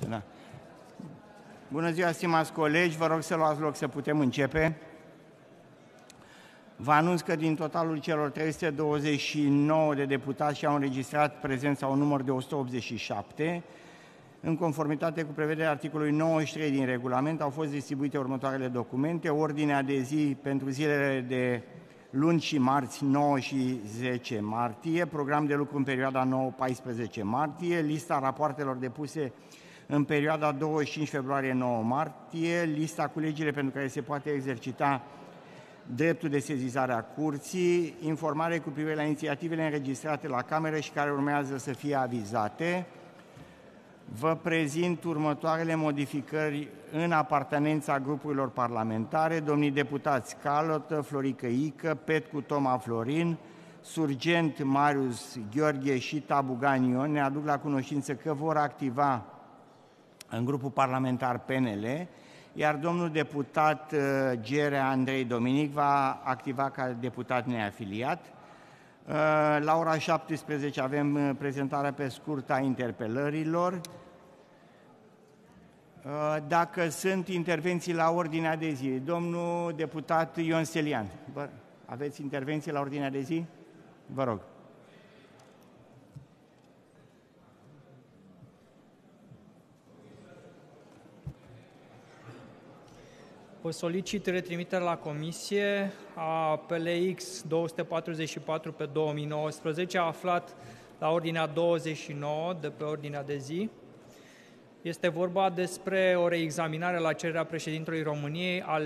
Da. Bună ziua, stimați colegi, vă rog să luați loc să putem începe. Vă anunț că din totalul celor 329 de deputați și-au înregistrat prezența un număr de 187. În conformitate cu prevederea articolului 93 din regulament, au fost distribuite următoarele documente: ordinea de zi pentru zilele de luni și marți, 9 și 10 martie, program de lucru în perioada 9-14 martie, lista rapoartelor depuse în perioada 25 februarie-9 martie, lista cu legile pentru care se poate exercita dreptul de sezizare a curții, informare cu privire la inițiativele înregistrate la cameră și care urmează să fie avizate. Vă prezint următoarele modificări în apartenența grupurilor parlamentare: domnii deputați Calotă, Florică Ică, Petcu Toma Florin, Surgent Marius Gheorghe și Tabugan Ion ne aduc la cunoștință că vor activa în grupul parlamentar PNL, iar domnul deputat Gerea Andrei Dominic va activa ca deputat neafiliat. La ora 17 avem prezentarea pe scurt a interpelărilor. Dacă sunt intervenții la ordinea de zi, domnul deputat Ion Stelian, aveți intervenții la ordinea de zi? Vă rog. Vă solicit retrimiterea la comisie a PLX 244 pe 2019, aflat la ordinea 29 de pe ordinea de zi. Este vorba despre o reexaminare la cererea președintelui României a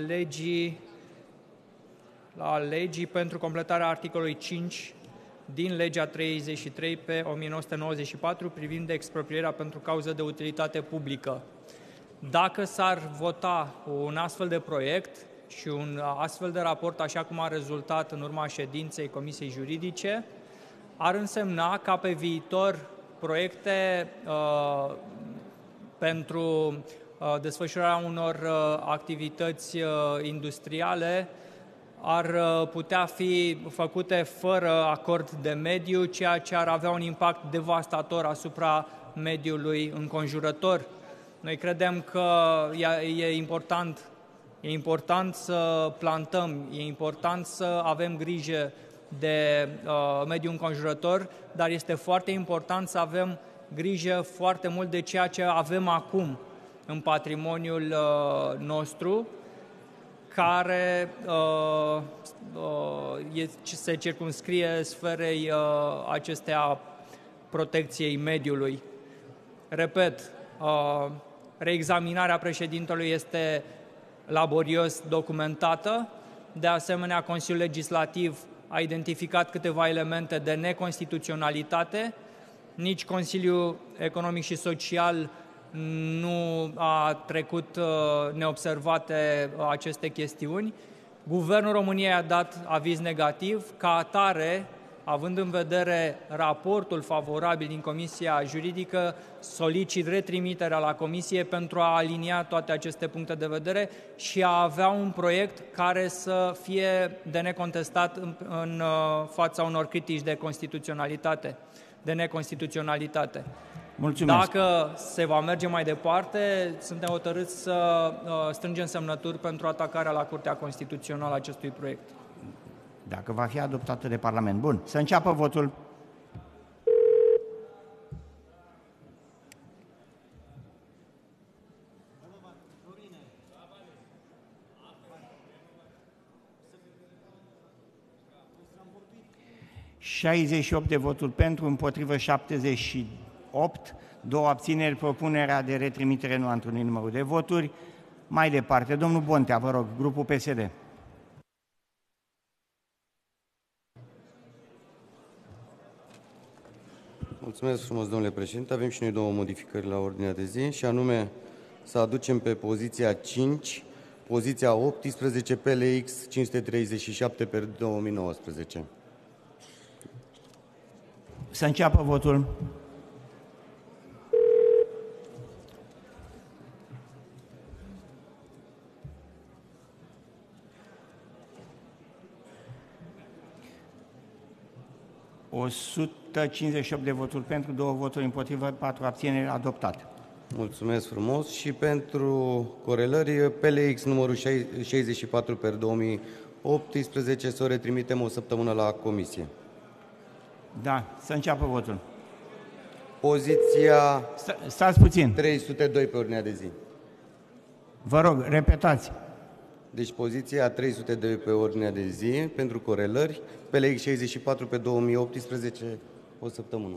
legii pentru completarea articolului 5 din legea 33 pe 1994 privind exproprierea pentru cauză de utilitate publică. Dacă s-ar vota un astfel de proiect și un astfel de raport, așa cum a rezultat în urma ședinței Comisiei Juridice, ar însemna ca pe viitor proiecte pentru desfășurarea unor activități industriale ar putea fi făcute fără acord de mediu, ceea ce ar avea un impact devastator asupra mediului înconjurător. Noi credem că e important să plantăm, e important să avem grijă de mediul înconjurător, dar este foarte important să avem grijă foarte mult de ceea ce avem acum în patrimoniul nostru, care se circumscrie sferei acestea protecției mediului. Repet, reexaminarea președintelui este laborios documentată. De asemenea, Consiliul Legislativ a identificat câteva elemente de neconstituționalitate. Nici Consiliul Economic și Social nu a trecut neobservate aceste chestiuni. Guvernul României a dat aviz negativ. Ca atare, având în vedere raportul favorabil din Comisia Juridică, solicit retrimiterea la Comisie pentru a alinia toate aceste puncte de vedere și a avea un proiect care să fie de necontestat în fața unor critici de constituționalitate, de neconstituționalitate. Mulțumesc. Dacă se va merge mai departe, suntem hotărâți să strângem semnături pentru atacarea la Curtea Constituțională a acestui proiect. Dacă va fi adoptată de Parlament. Bun, să înceapă votul. ...68 de voturi pentru, împotrivă 78, 2 abțineri. Propunerea de retrimitere nu a întrunit numărul de voturi. Mai departe, domnul Bontea, vă rog, grupul PSD. Mulțumesc frumos, domnule președinte. Avem și noi 2 modificări la ordinea de zi, și anume să aducem pe poziția 5, poziția 18, PLX 537 pe 2019. Să înceapă votul. ...158 de voturi pentru, 2 voturi împotrivă, 4 abțineri, adoptat. Mulțumesc frumos. Și pentru corelări, PLX numărul 64 per 2018 să o retrimitem o săptămână la comisie. Da, să înceapă votul. Poziția Stați puțin. 302 pe ordinea de zi. Vă rog, repetați. Deci poziția 302 pe ordinea de zi pentru corelări, PLX 64 pe 2018 o săptămână.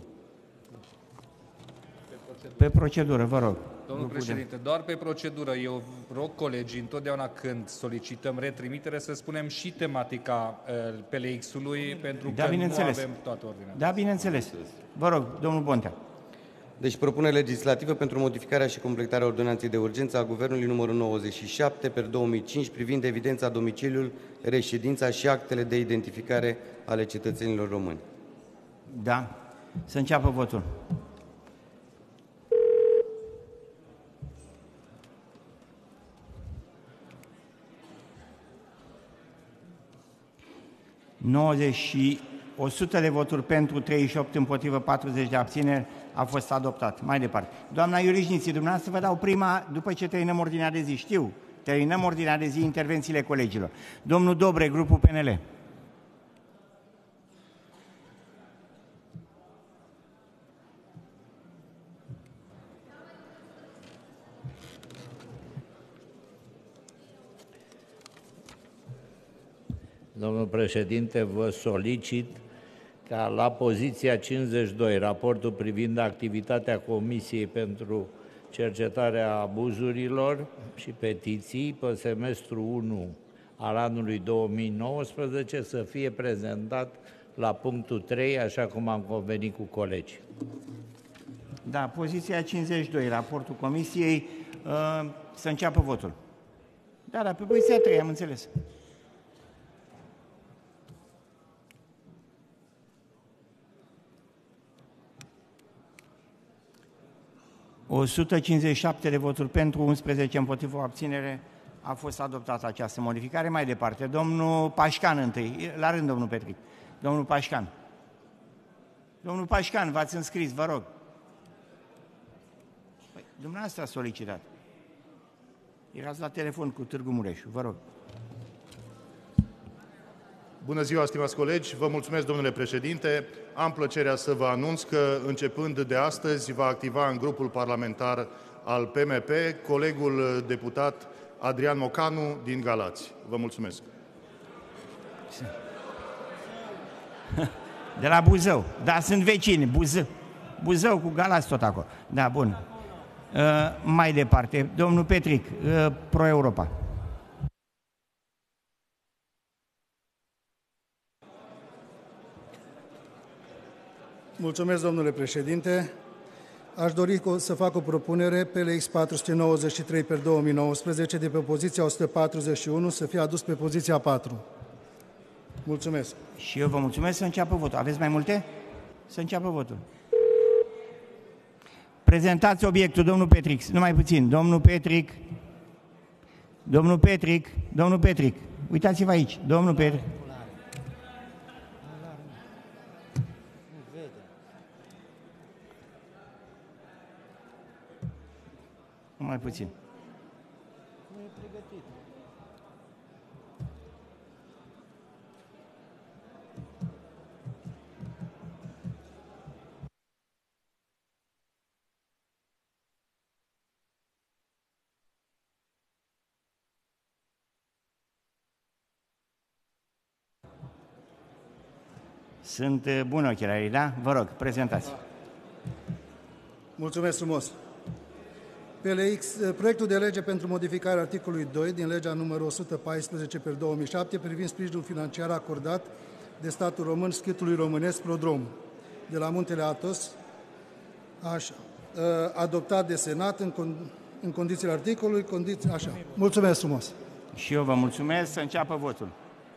Pe procedură, vă rog. Domnul președinte, doar pe procedură. Eu rog colegii, întotdeauna când solicităm retrimitere, să spunem și tematica PLX-ului, pentru că nu avem toată ordinea. Da, bineînțeles. Vă rog, domnul Bontea. Deci propunere legislativă pentru modificarea și completarea ordonanței de urgență a Guvernului numărul 97 per 2005 privind evidența domiciliul, reședința și actele de identificare ale cetățenilor români. Da. Să înceapă votul. și 100 de voturi pentru, 38 împotrivă, 40 de abțineri, a fost adoptat. Mai departe. Doamna Iurișniții, dumneavoastră vă dau prima după ce terminăm ordinea de zi. Știu, terminăm ordinea de zi, intervențiile colegilor. Domnul Dobre, grupul PNL. Domnul președinte, vă solicit ca la poziția 52, raportul privind activitatea Comisiei pentru cercetarea abuzurilor și petiții pe semestrul 1 al anului 2019 să fie prezentat la punctul 3, așa cum am convenit cu colegii. Da, poziția 52, raportul Comisiei, să înceapă votul. Da, pe poziția 3, am înțeles. O 157 de voturi pentru, 11 împotrivă, abținere, a fost adoptată această modificare. Mai departe, domnul Pașcan întâi, la rând domnul Petric. Domnul Pașcan. Domnul Pașcan, v-ați înscris, vă rog. Păi, dumneavoastră a solicitat. Erați la telefon cu Târgu Mureșu, vă rog. Bună ziua, stimați colegi, vă mulțumesc, domnule președinte. Am plăcerea să vă anunț că, începând de astăzi, va activa în grupul parlamentar al PMP colegul deputat Adrian Mocanu din Galați. Vă mulțumesc. De la Buzău, da, sunt vecini, Buzău cu Galați tot acolo. Da, bun. Mai departe, domnul Petric, Pro-Europa. Mulțumesc, domnule președinte. Aș dori să fac o propunere, PLX 493 per 2019, de pe poziția 141 să fie adus pe poziția 4. Mulțumesc. Și eu vă mulțumesc, să înceapă votul. Aveți mai multe? Să înceapă votul. Prezentați obiectul, domnul Petric, numai puțin. Domnul Petric, uitați-vă aici, domnul Petric. Mai puțin. Nu e pregătit. Sunt buni ochelarii, da? Vă rog, prezentați. Mulțumesc frumos. PLX, proiectul de lege pentru modificarea articolului 2 din legea numărul 114 per 2007 privind sprijinul financiar acordat de statul român schitului românesc Prodrom de la Muntele Athos, așa, adoptat de Senat în condițiile articolului, așa. Mulțumesc frumos. Și eu vă mulțumesc, să înceapă votul.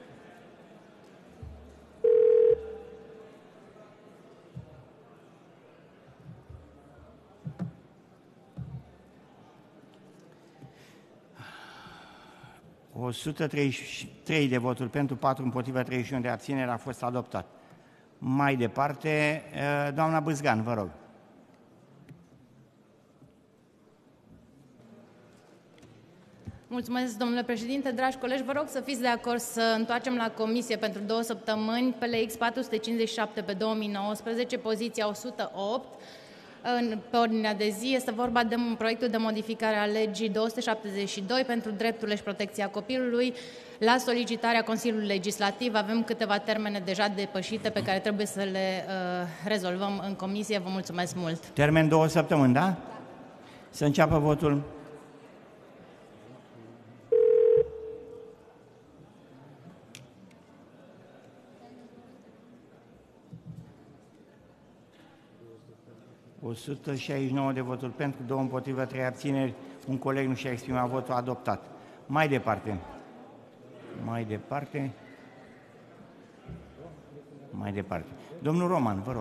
O 133 de voturi pentru, 4 împotriva, 31 de abțineri, a fost adoptat. Mai departe, doamna Bâzgan, vă rog. Mulțumesc, domnule președinte. Dragi colegi, vă rog să fiți de acord să întoarcem la comisie pentru 2 săptămâni PLX 457 pe 2019, poziția 108, pe ordinea de zi. Este vorba de proiectul de modificare a legii 272 pentru drepturile și protecția copilului. La solicitarea Consiliului Legislativ avem câteva termene deja depășite pe care trebuie să le rezolvăm în comisie. Vă mulțumesc mult. Termen 2 săptămâni, da? Să înceapă votul. ...169 de voturi pentru, 2 împotrivă, 3 abțineri, un coleg nu și-a exprimat votul, adoptat. Mai departe. Domnul Roman, vă rog.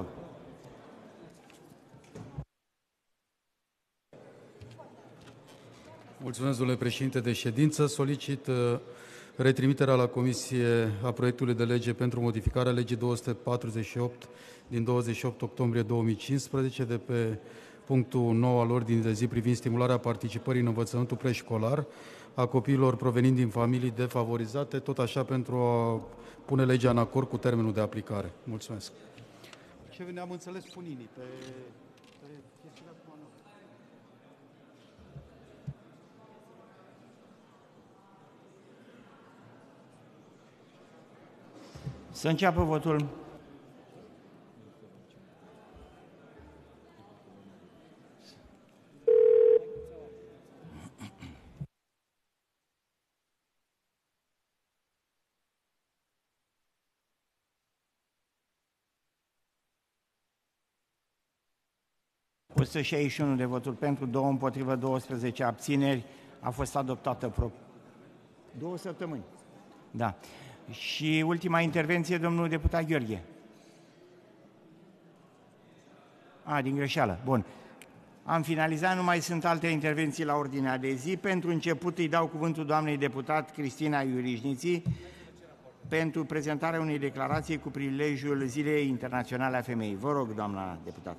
Mulțumesc, domnule președinte de ședință. Solicit retrimiterea la comisie a proiectului de lege pentru modificarea legii 248 din 28 octombrie 2015 de pe punctul 9 al ordinii de zi privind stimularea participării în învățământul preșcolar a copiilor provenind din familii defavorizate, tot așa pentru a pune legea în acord cu termenul de aplicare. Mulțumesc. Ce ne-am înțeles puninii pe chestiunea cu anul. Să înceapă votul. Cu 161 de voturi pentru, 2 împotrivă, 12 abțineri, a fost adoptată 2 săptămâni. Da. Și ultima intervenție, domnul deputat Gheorghe. Din greșeală. Bun. Am finalizat, nu mai sunt alte intervenții la ordinea de zi. Pentru început îi dau cuvântul doamnei deputat Cristina Iurișniții pentru prezentarea unei declarații cu prilejul Zilei Internaționale a Femeii. Vă rog, doamna deputat.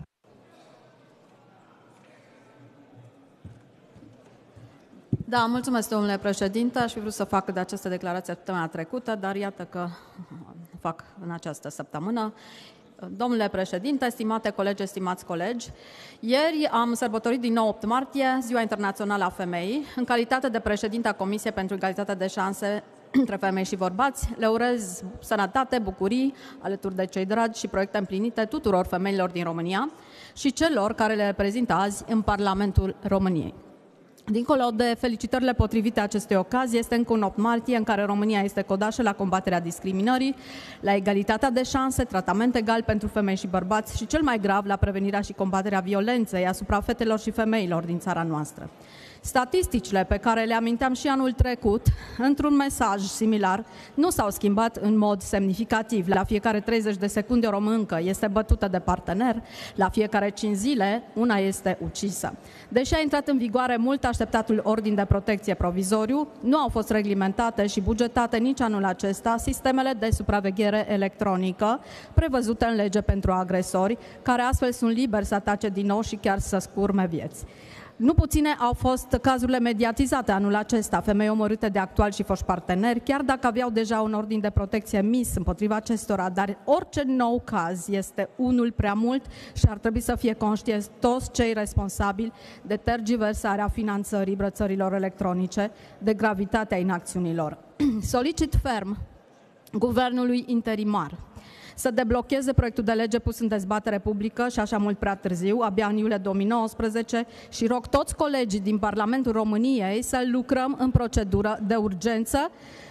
Da, mulțumesc, domnule președinte. Aș fi vrut să fac de această declarație săptămâna trecută, dar iată că fac în această săptămână. Domnule președinte, stimate colegi, stimați colegi, ieri am sărbătorit din nou 8 martie, Ziua Internațională a Femeii. În calitate de președinte a Comisiei pentru Egalitatea de Șanse între femei și bărbați, le urez sănătate, bucurii, alături de cei dragi și proiecte împlinite tuturor femeilor din România și celor care le reprezintă azi în Parlamentul României. Dincolo de felicitările potrivite acestei ocazii, este încă un 8 martie în care România este codașă la combaterea discriminării, la egalitatea de șanse, tratament egal pentru femei și bărbați și, cel mai grav, la prevenirea și combaterea violenței asupra fetelor și femeilor din țara noastră. Statisticile pe care le aminteam și anul trecut, într-un mesaj similar, nu s-au schimbat în mod semnificativ. La fiecare 30 de secunde o româncă este bătută de partener, la fiecare 5 zile una este ucisă. Deși a intrat în vigoare mult așteptatul ordin de protecție provizoriu, nu au fost reglementate și bugetate nici anul acesta sistemele de supraveghere electronică prevăzute în lege pentru agresori, care astfel sunt liberi să atace din nou și chiar să scurme vieți. Nu puține au fost cazurile mediatizate anul acesta, femei omorâte de actuali și foști parteneri, chiar dacă aveau deja un ordin de protecție emis împotriva acestora, dar orice nou caz este unul prea mult și ar trebui să fie conștienți toți cei responsabili de tergiversarea finanțării brățărilor electronice, de gravitatea inacțiunilor. Solicit ferm guvernului interimar să deblocheze proiectul de lege pus în dezbatere publică și așa mult prea târziu, abia în iulie 2019, și rog toți colegii din Parlamentul României să lucrăm în procedură de urgență,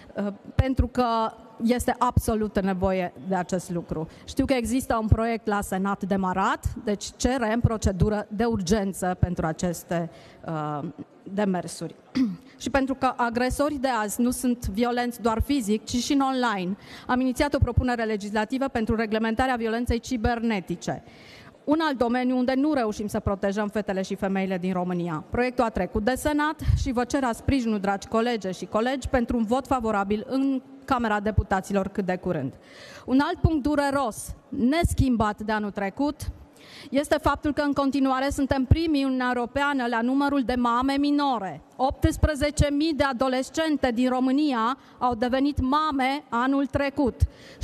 pentru că este absolută nevoie de acest lucru. Știu că există un proiect la Senat demarat, deci cerem procedură de urgență pentru aceste demersuri. Și pentru că agresorii de azi nu sunt violenți doar fizic, ci și în online, am inițiat o propunere legislativă pentru reglementarea violenței cibernetice. Un alt domeniu unde nu reușim să protejăm fetele și femeile din România. Proiectul a trecut de Senat și vă cer sprijinul, dragi colege și colegi, pentru un vot favorabil în Camera Deputaților cât de curând. Un alt punct dureros, neschimbat de anul trecut, este faptul că în continuare suntem primii în Uniunea Europeană la numărul de mame minore. 18.000 de adolescente din România au devenit mame anul trecut.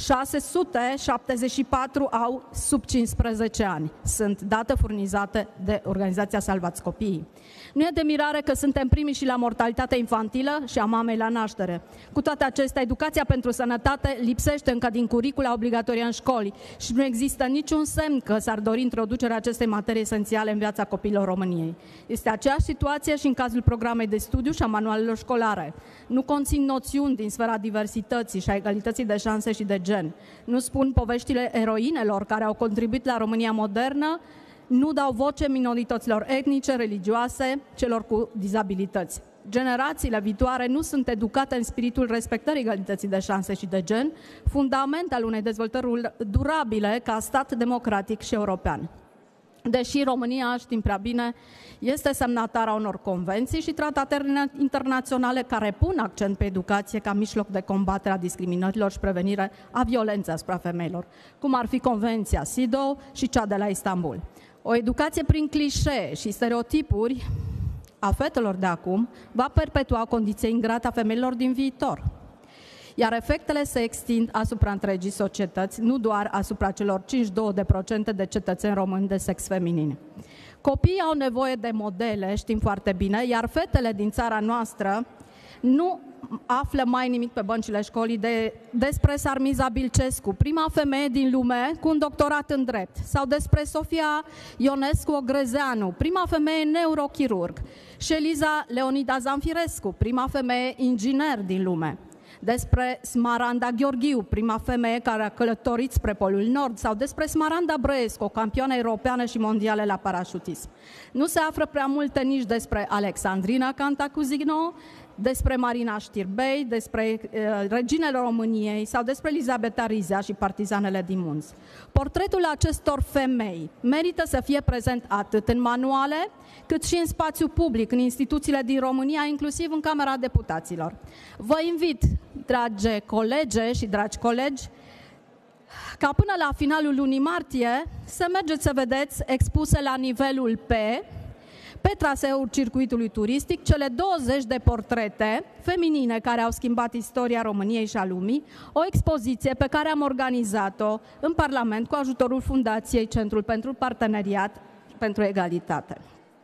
674 au sub 15 ani. Sunt date furnizate de Organizația Salvați Copiii. Nu e de mirare că suntem primii și la mortalitatea infantilă și a mamei la naștere. Cu toate acestea, educația pentru sănătate lipsește încă din curicula obligatorie în școli și nu există niciun semn că s-ar dori introducerea acestei materii esențiale în viața copiilor României. Este aceeași situație și în cazul programei de studiu și a manualelor școlare. Nu conțin noțiuni din sfera diversității și a egalității de șanse și de gen. Nu spun poveștile eroinelor care au contribuit la România modernă, nu dau voce minorităților etnice, religioase, celor cu dizabilități. Generațiile viitoare nu sunt educate în spiritul respectării egalității de șanse și de gen, fundament al unei dezvoltări durabile ca stat democratic și european. Deși România, știm prea bine, este semnatară unor convenții și tratate internaționale care pun accent pe educație ca mijloc de combatere a discriminărilor și prevenire a violenței asupra femeilor, cum ar fi Convenția CEDAW și cea de la Istanbul. O educație prin clișee și stereotipuri a fetelor de acum va perpetua condiția ingrată a femeilor din viitor. Iar efectele se extind asupra întregii societăți, nu doar asupra celor 52% de cetățeni români de sex feminin. Copiii au nevoie de modele, știm foarte bine, iar fetele din țara noastră nu află mai nimic pe băncile școlii despre Sarmiza Bilcescu, prima femeie din lume cu un doctorat în drept, sau despre Sofia Ionescu-Ogrezeanu, prima femeie neurochirurg, și Eliza Leonida Zanfirescu, prima femeie inginer din lume, despre Smaranda Gheorghiu, prima femeie care a călătorit spre Polul Nord, sau despre Smaranda Brăescu, o campioană europeană și mondială la parașutism. Nu se află prea multe nici despre Alexandrina Cantacuzino, despre Marina Știrbei, despre reginele României sau despre Elisabeta Rizea și partizanele din munți. Portretul acestor femei merită să fie prezent atât în manuale, cât și în spațiu public, în instituțiile din România, inclusiv în Camera Deputaților. Vă invit, dragi colege și dragi colegi, ca până la finalul lunii martie să mergeți să vedeți expuse la nivelul pe traseul circuitului turistic, cele 20 de portrete feminine care au schimbat istoria României și a lumii, o expoziție pe care am organizat-o în Parlament cu ajutorul Fundației Centrul pentru Parteneriat pentru Egalitate.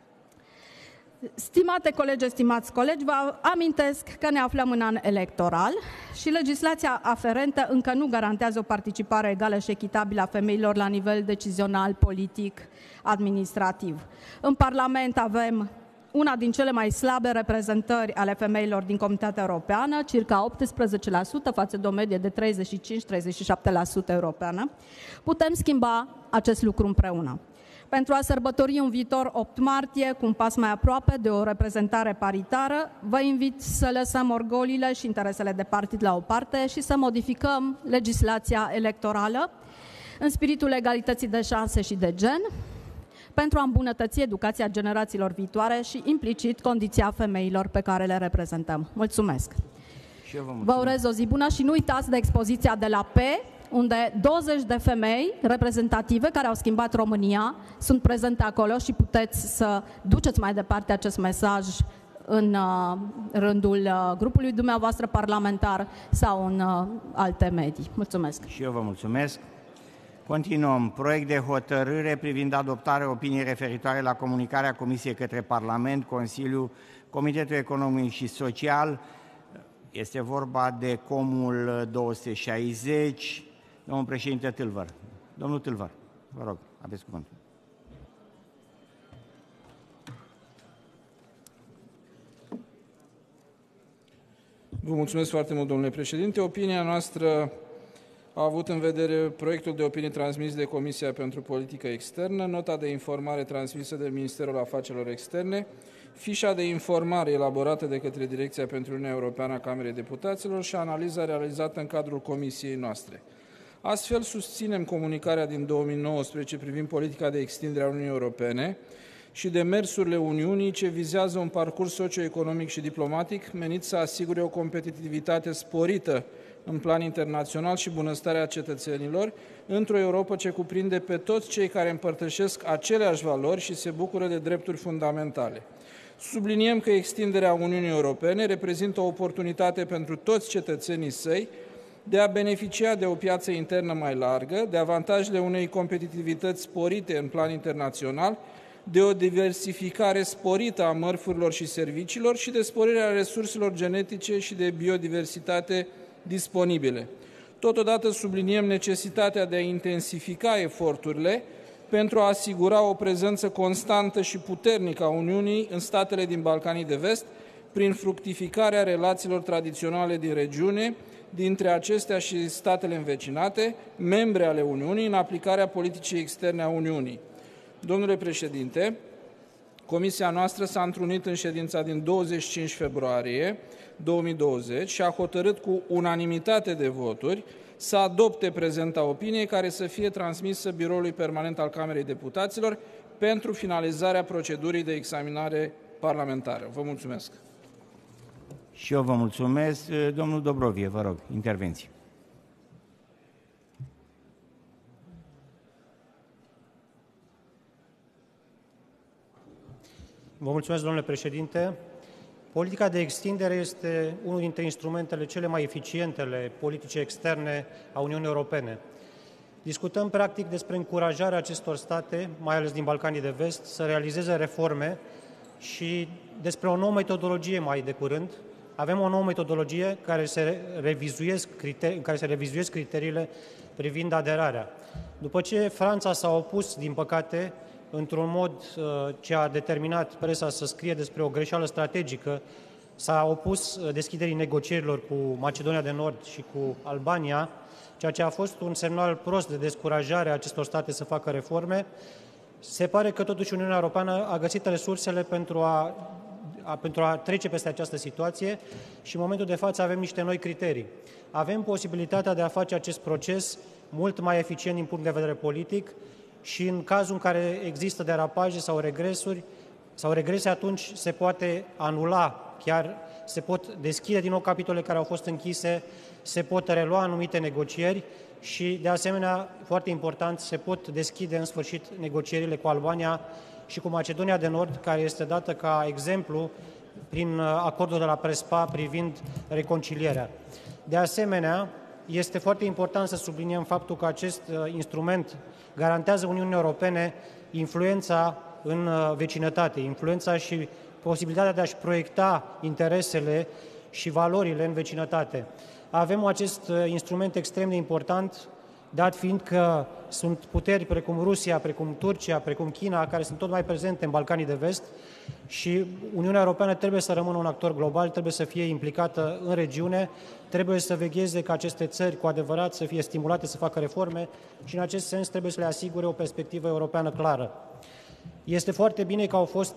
Stimate colegi, stimați colegi, vă amintesc că ne aflăm în an electoral și legislația aferentă încă nu garantează o participare egală și echitabilă a femeilor la nivel decizional, politic, administrativ. În Parlament avem una din cele mai slabe reprezentări ale femeilor din Comunitatea Europeană, circa 18% față de o medie de 35-37% europeană. Putem schimba acest lucru împreună. Pentru a sărbători un viitor 8 martie, cu un pas mai aproape de o reprezentare paritară, vă invit să lăsăm orgoliile și interesele de partid la o parte și să modificăm legislația electorală în spiritul egalității de șanse și de gen, pentru a îmbunătăți educația generațiilor viitoare și, implicit, condiția femeilor pe care le reprezentăm. Mulțumesc! Vă urez o zi bună și nu uitați de expoziția de la unde 20 de femei reprezentative care au schimbat România sunt prezente acolo și puteți să duceți mai departe acest mesaj în rândul grupului dumneavoastră parlamentar sau în alte medii. Mulțumesc! Și eu vă mulțumesc! Continuăm. Proiect de hotărâre privind adoptarea opiniei referitoare la comunicarea Comisiei către Parlament, Consiliu, Comitetul Economic și Social. Este vorba de Comul 260. Domnul președinte Tâlvăr. Domnul Tâlvăr, vă rog, aveți cuvântul. Vă mulțumesc foarte mult, domnule președinte. Opinia noastră a avut în vedere proiectul de opinie transmis de Comisia pentru Politică Externă, nota de informare transmisă de Ministerul Afacerilor Externe, fișa de informare elaborată de către Direcția pentru Uniunea Europeană a Camerei Deputaților și analiza realizată în cadrul comisiei noastre. Astfel, susținem comunicarea din 2019 privind politica de extindere a Uniunii Europene și demersurile Uniunii ce vizează un parcurs socioeconomic și diplomatic menit să asigure o competitivitate sporită în plan internațional și bunăstarea cetățenilor într-o Europă ce cuprinde pe toți cei care împărtășesc aceleași valori și se bucură de drepturi fundamentale. Subliniem că extinderea Uniunii Europene reprezintă o oportunitate pentru toți cetățenii săi de a beneficia de o piață internă mai largă, de avantajele unei competitivități sporite în plan internațional, de o diversificare sporită a mărfurilor și serviciilor și de sporirea resurselor genetice și de biodiversitate disponibile. Totodată subliniem necesitatea de a intensifica eforturile pentru a asigura o prezență constantă și puternică a Uniunii în statele din Balcanii de Vest, prin fructificarea relațiilor tradiționale din regiune, dintre acestea și statele învecinate, membre ale Uniunii, în aplicarea politicii externe a Uniunii. Domnule președinte, comisia noastră s-a întrunit în ședința din 25 februarie 2020 și a hotărât cu unanimitate de voturi să adopte prezenta opinie, care să fie transmisă Biroului Permanent al Camerei Deputaților pentru finalizarea procedurii de examinare parlamentară. Vă mulțumesc. Și eu vă mulțumesc. Domnul Dobrovie, vă rog, intervenție. Vă mulțumesc, domnule președinte. Politica de extindere este unul dintre instrumentele cele mai eficiente ale politicii externe a Uniunii Europene. Discutăm practic despre încurajarea acestor state, mai ales din Balcanii de Vest, să realizeze reforme și despre o nouă metodologie mai de curând. Avem o nouă metodologie care se revizuiesc criteriile privind aderarea. După ce Franța s-a opus, din păcate, într-un mod ce a determinat presa să scrie despre o greșeală strategică, s-a opus deschiderii negocierilor cu Macedonia de Nord și cu Albania, ceea ce a fost un semnal prost de descurajare a acestor state să facă reforme. Se pare că totuși Uniunea Europeană a găsit resursele pentru a trece peste această situație și în momentul de față avem niște noi criterii. Avem posibilitatea de a face acest proces mult mai eficient din punct de vedere politic și în cazul în care există derapaje sau regrese, atunci se poate anula, chiar se pot deschide din nou capitole care au fost închise, se pot relua anumite negocieri și, de asemenea, foarte important, se pot deschide în sfârșit negocierile cu Albania și cu Macedonia de Nord, care este dată ca exemplu prin acordul de la Prespa privind reconcilierea. De asemenea, este foarte important să subliniem faptul că acest instrument garantează Uniunii Europene influența în vecinătate, influența și posibilitatea de a-și proiecta interesele și valorile în vecinătate. Avem acest instrument extrem de important, dat fiind că sunt puteri precum Rusia, precum Turcia, precum China, care sunt tot mai prezente în Balcanii de Vest și Uniunea Europeană trebuie să rămână un actor global, trebuie să fie implicată în regiune, trebuie să vegheze ca aceste țări cu adevărat să fie stimulate să facă reforme și în acest sens trebuie să le asigure o perspectivă europeană clară. Este foarte bine că a fost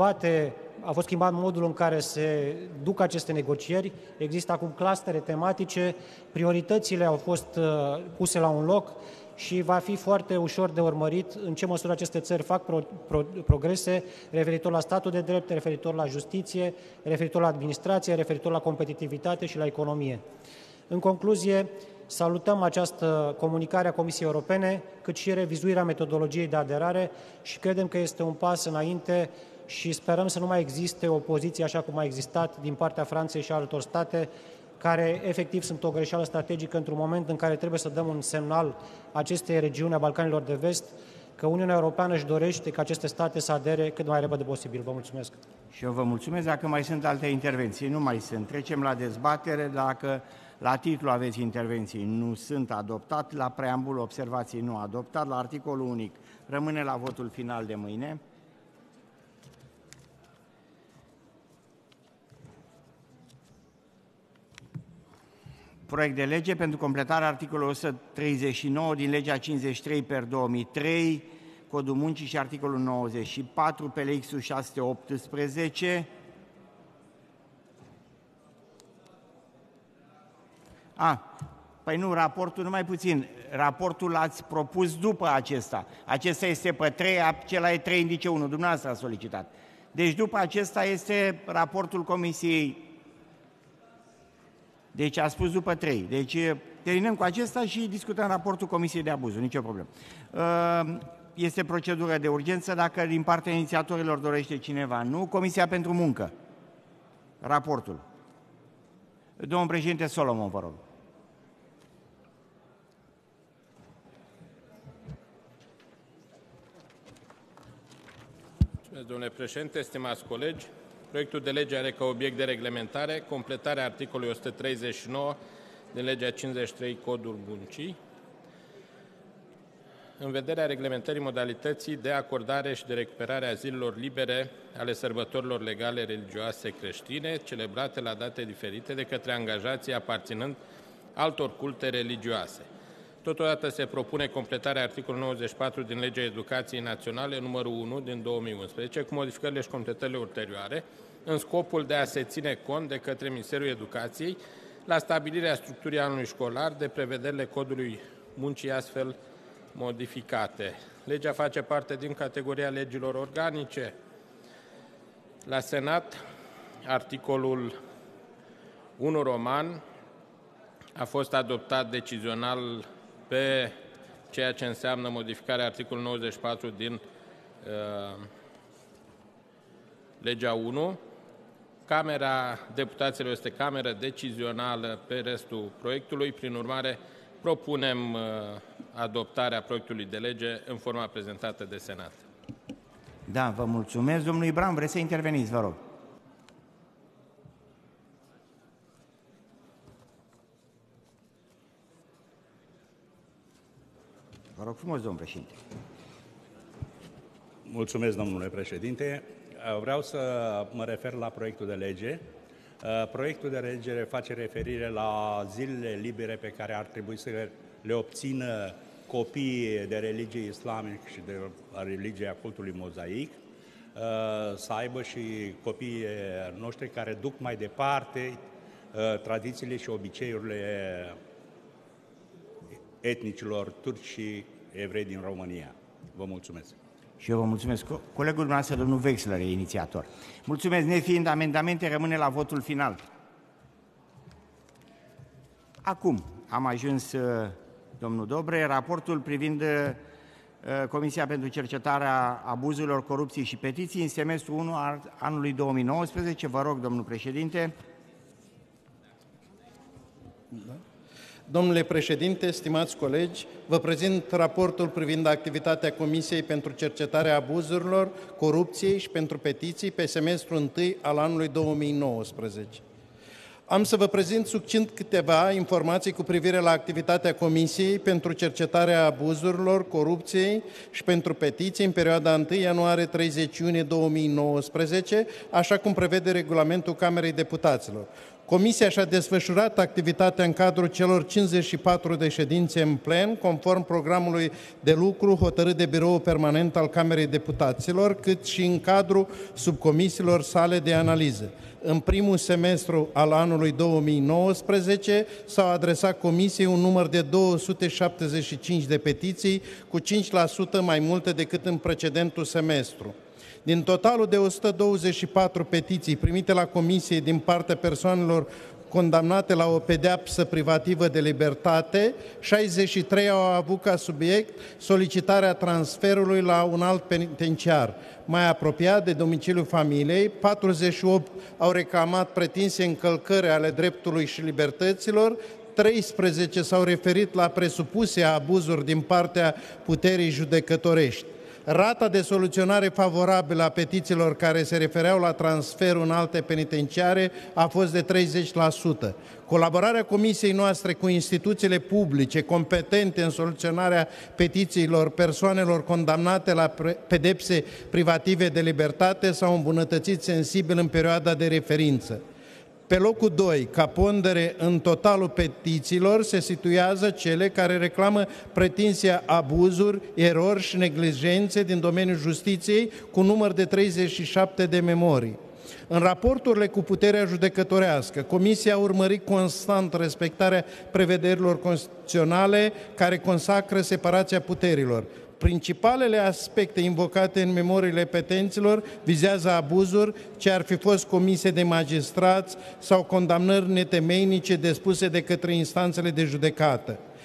schimbat modul în care se duc aceste negocieri, există acum clustere tematice, prioritățile au fost puse la un loc și va fi foarte ușor de urmărit în ce măsură aceste țări fac progrese referitor la statul de drept, referitor la justiție, referitor la administrație, referitor la competitivitate și la economie. În concluzie, salutăm această comunicare a Comisiei Europene, cât și revizuirea metodologiei de aderare și credem că este un pas înainte și sperăm să nu mai existe opoziție așa cum a existat din partea Franței și altor state, care efectiv sunt o greșeală strategică într-un moment în care trebuie să dăm un semnal acestei regiuni a Balcanilor de Vest că Uniunea Europeană își dorește ca aceste state să adere cât mai repede posibil. Vă mulțumesc. Și eu vă mulțumesc. Dacă mai sunt alte intervenții, nu mai sunt. Trecem la dezbatere. Dacă la titlu aveți intervenții, nu sunt adoptat. La preambul observații nu adoptat. La articolul unic rămâne la votul final de mâine. Proiect de lege pentru completarea articolului 139 din legea 53/2003, Codul Muncii și articolul 94, PLX-ul 618. Păi nu, raportul, numai puțin, raportul l-ați propus după acesta. Acesta este pe 3, acela e 3 indice 1, dumneavoastră a solicitat. Deci după acesta este raportul Comisiei. Deci a spus după 3. Deci terminăm cu acesta și discutăm raportul Comisiei de Abuzuri, nicio problemă. Este procedură de urgență dacă din partea inițiatorilor dorește cineva. Nu. Comisia pentru Muncă. Raportul. Domnul președinte Solomon, vă rog. Domnule președinte, stimați colegi, proiectul de lege are ca obiect de reglementare completarea articolului 139 din legea 53 Codul Muncii, în vederea reglementării modalității de acordare și de recuperare a zilelor libere ale sărbătorilor legale religioase creștine, celebrate la date diferite de către angajații aparținând altor culte religioase. Totodată se propune completarea articolului 94 din Legea Educației Naționale numărul 1 din 2011, cu modificările și completările ulterioare, în scopul de a se ține cont de către Ministerul Educației la stabilirea structurii anului școlar de prevederile Codului Muncii astfel modificate. Legea face parte din categoria legilor organice. La Senat, articolul 1 roman a fost adoptat decizional pe ceea ce înseamnă modificarea articolului 94 din legea 1. Camera Deputaților este cameră decizională pe restul proiectului, prin urmare propunem adoptarea proiectului de lege în forma prezentată de Senat. Da, vă mulțumesc. Domnul Ibram, vreți să interveniți, vă rog. Vă rog frumos, domnul președinte. Mulțumesc, domnule președinte. Vreau să mă refer la proiectul de lege. Proiectul de lege face referire la zilele libere pe care ar trebui să le obțină copiii de religie islamică și de religia cultului mozaic, să aibă și copiii noștri care duc mai departe tradițiile și obiceiurile etnicilor turci și evrei din România. Vă mulțumesc. Și eu vă mulțumesc. Colegul dumneavoastră, domnul Wexler, e inițiator. Mulțumesc. Nefiind amendamente, rămâne la votul final. Acum am ajuns, domnul Dobre, raportul privind Comisia pentru Cercetarea Abuzurilor, Corupției și Petiții în semestrul 1 al anului 2019. Vă rog, domnul președinte. Da. Domnule președinte, stimați colegi, vă prezint raportul privind activitatea Comisiei pentru Cercetarea Abuzurilor, Corupției și pentru Petiții pe semestrul 1 al anului 2019. Am să vă prezint succint câteva informații cu privire la activitatea Comisiei pentru Cercetarea Abuzurilor, Corupției și pentru Petiții în perioada 1 ianuarie-30 iunie 2019, așa cum prevede regulamentul Camerei Deputaților. Comisia și-a desfășurat activitatea în cadrul celor 54 de ședințe în plen, conform programului de lucru hotărât de Biroul Permanent al Camerei Deputaților, cât și în cadrul subcomisiilor sale de analiză. În primul semestru al anului 2019 s-au adresat Comisiei un număr de 275 de petiții, cu 5% mai multe decât în precedentul semestru. Din totalul de 124 petiții primite la Comisie din partea persoanelor condamnate la o pedeapsă privativă de libertate, 63 au avut ca subiect solicitarea transferului la un alt penitenciar mai apropiat de domiciliul familiei, 48 au reclamat pretinse încălcări ale dreptului și libertăților, 13 s-au referit la presupuse abuzuri din partea puterii judecătorești. Rata de soluționare favorabilă a petițiilor care se refereau la transferul în alte penitenciare a fost de 30%. Colaborarea Comisiei noastre cu instituțiile publice competente în soluționarea petițiilor persoanelor condamnate la pedepse privative de libertate s-au îmbunătățit sensibil în perioada de referință. Pe locul 2, ca pondere în totalul petițiilor, se situează cele care reclamă pretinsia abuzuri, erori și neglijențe din domeniul justiției, cu număr de 37 de memorii. În raporturile cu puterea judecătorească, Comisia a urmărit constant respectarea prevederilor constituționale care consacră separația puterilor. Principalele aspecte invocate în memoriile petenților vizează abuzuri ce ar fi fost comise de magistrați sau condamnări netemeinice despuse de către instanțele de judecată.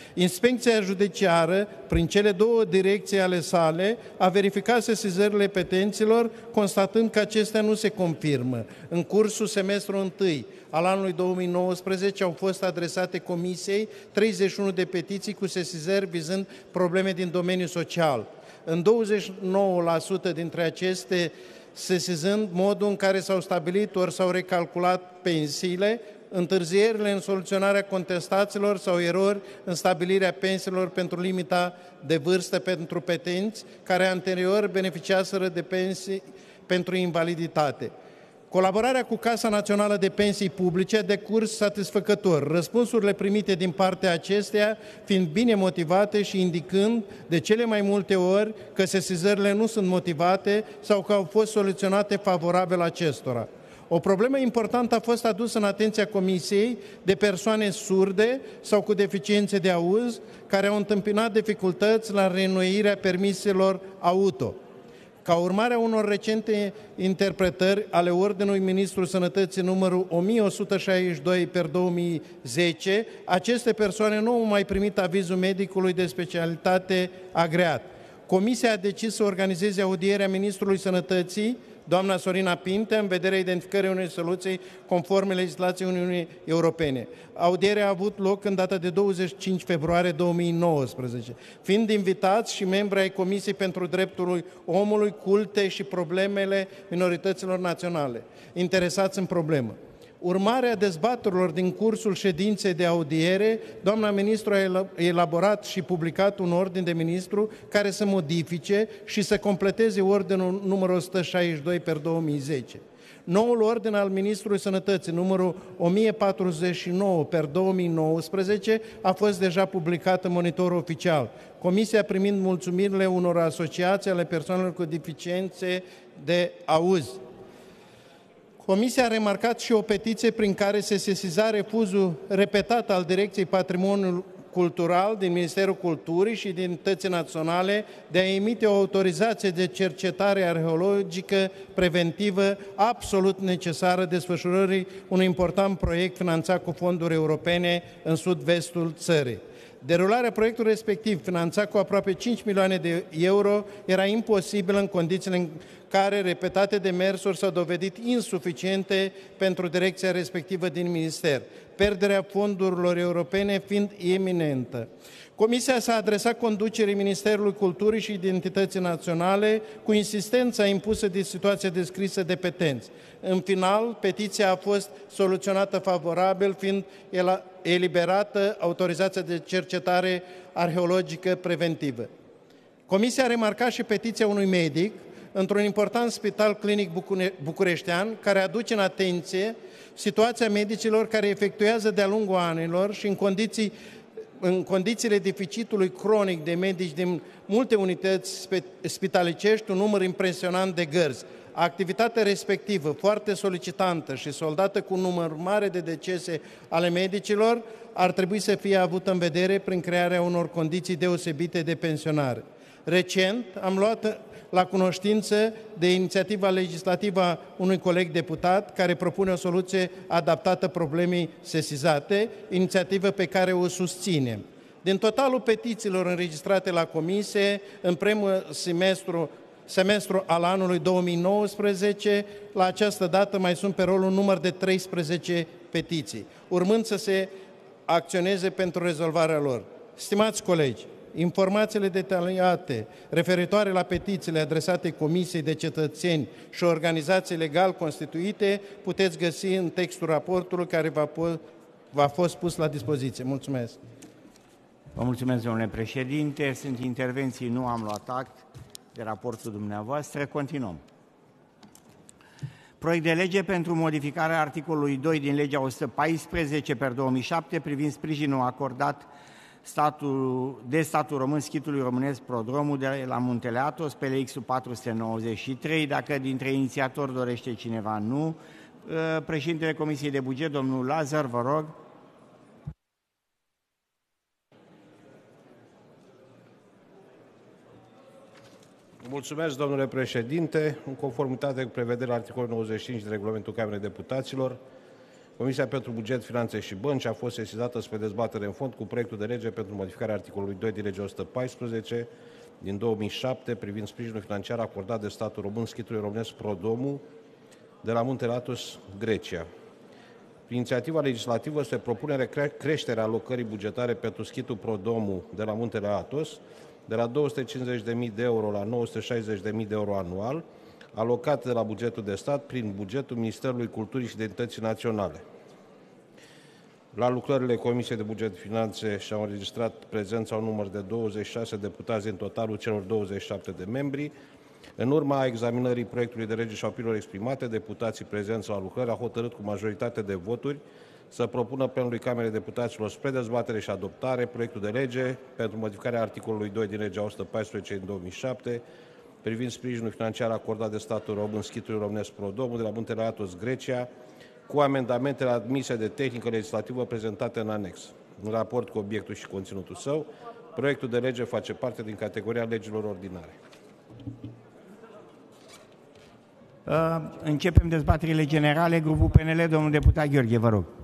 Inspecția judiciară, prin cele două direcții ale sale, a verificat sesizările petenților, constatând că acestea nu se confirmă. În cursul semestrului 1 al anului 2019 au fost adresate Comisiei 31 de petiții cu sesizări vizând probleme din domeniul social. În 29% dintre aceste sesizând modul în care s-au stabilit ori s-au recalculat pensiile, întârzierile în soluționarea contestațiilor sau erori în stabilirea pensiilor pentru limita de vârstă pentru petenți care anterior beneficiaseră de pensii pentru invaliditate. Colaborarea cu Casa Națională de Pensii Publice a decurs satisfăcător, răspunsurile primite din partea acesteia fiind bine motivate și indicând de cele mai multe ori că sesizările nu sunt motivate sau că au fost soluționate favorabil acestora. O problemă importantă a fost adusă în atenția Comisiei de persoane surde sau cu deficiențe de auz care au întâmpinat dificultăți la reînnoirea permiselor auto. Ca urmare a unor recente interpretări ale Ordinului Ministrului Sănătății numărul 1162 per 2010, aceste persoane nu au mai primit avizul medicului de specialitate agreat. Comisia a decis să organizeze audierea Ministrului Sănătății, doamna Sorina Pintea, în vederea identificării unei soluții conforme legislației Uniunii Europene. Audierea a avut loc în data de 25 februarie 2019, fiind invitați și membri ai Comisiei pentru Drepturile Omului, Culte și Problemele Minorităților Naționale, interesați în problemă. Urmarea dezbaterilor din cursul ședinței de audiere, doamna ministru a elaborat și publicat un ordin de ministru care să modifice și să completeze ordinul numărul 162 per 2010. Noul ordin al Ministrului Sănătății, numărul 1049 per 2019, a fost deja publicat în Monitorul Oficial. Comisia primind mulțumirile unor asociații ale persoanelor cu deficiențe de auz. Comisia a remarcat și o petiție prin care se sesiza refuzul repetat al Direcției Patrimoniului Cultural din Ministerul Culturii și Identității Naționale de a emite o autorizație de cercetare arheologică preventivă absolut necesară desfășurării unui important proiect finanțat cu fonduri europene în sud-vestul țării. Derularea proiectului respectiv, finanțat cu aproape 5 milioane de euro, era imposibilă în condițiile în care repetate demersuri s-au dovedit insuficiente pentru direcția respectivă din minister, pierderea fondurilor europene fiind iminentă. Comisia s-a adresat conducerii Ministerului Culturii și Identității Naționale cu insistența impusă de situația descrisă de petenți. În final, petiția a fost soluționată favorabil, fiind eliberată autorizația de cercetare arheologică preventivă. Comisia a remarcat și petiția unui medic într-un important spital clinic bucureștean, care aduce în atenție situația medicilor care efectuează de-a lungul anilor și în condițiile deficitului cronic de medici din multe unități spitalicești, un număr impresionant de gărzi. Activitatea respectivă, foarte solicitantă și soldată cu un număr mare de decese ale medicilor, ar trebui să fie avută în vedere prin crearea unor condiții deosebite de pensionare. Recent am luat la cunoștință de inițiativa legislativă a unui coleg deputat care propune o soluție adaptată problemei sesizate, inițiativă pe care o susținem. Din totalul petițiilor înregistrate la comisie, în primul semestru al anului 2019, la această dată mai sunt pe rol un număr de 13 petiții, urmând să se acționeze pentru rezolvarea lor. Stimați colegi, informațiile detaliate referitoare la petițiile adresate Comisiei de Cetățeni și organizații legal constituite puteți găsi în textul raportului care v-a fost pus la dispoziție. Mulțumesc! Vă mulțumesc, domnule președinte. Sunt intervenții, nu am luat act de raportul dumneavoastră. Continuăm. Proiect de lege pentru modificarea articolului 2 din legea 114 per 2007 privind sprijinul acordat de statul român schitului românesc Prodromul de la Muntele Athos, PLX-ul 493. Dacă dintre inițiatori dorește cineva, nu. Președintele Comisiei de Buget, domnul Lazar, vă rog. Mulțumesc, domnule președinte. În conformitate cu prevederea articolului 95 din Regulamentul Camerei Deputaților, Comisia pentru Buget, Finanțe și Bănci a fost sesizată spre dezbatere în fond cu proiectul de lege pentru modificarea articolului 2 din legea 114 din 2007 privind sprijinul financiar acordat de statul român schitului românesc Prodomu de la Muntele Athos, Grecia. Prin inițiativa legislativă se propune creșterea alocării bugetare pentru schitul Prodomu de la Muntele Athos de la 250.000 de euro la 960.000 de euro anual, alocate de la bugetul de stat prin bugetul Ministerului Culturii și Identității Naționale. La lucrările Comisiei de Buget Finanțe și-au înregistrat prezența un număr de 26 deputați din totalul celor 27 de membri. În urma examinării proiectului de lege și a opiniilor exprimate, deputații prezenți la lucrări au hotărât cu majoritate de voturi să propună plenului Camerei Deputaților spre dezbatere și adoptare proiectul de lege pentru modificarea articolului 2 din legea 114 din 2007 privind sprijinul financiar acordat de statul român schitului românesc Prodomu de la Muntele Athos, Grecia, cu amendamentele admise de tehnică legislativă prezentate în anex. În raport cu obiectul și conținutul său, proiectul de lege face parte din categoria legilor ordinare. Începem dezbaterile generale. Grupul PNL, domnul deputat Gheorghe, vă rog.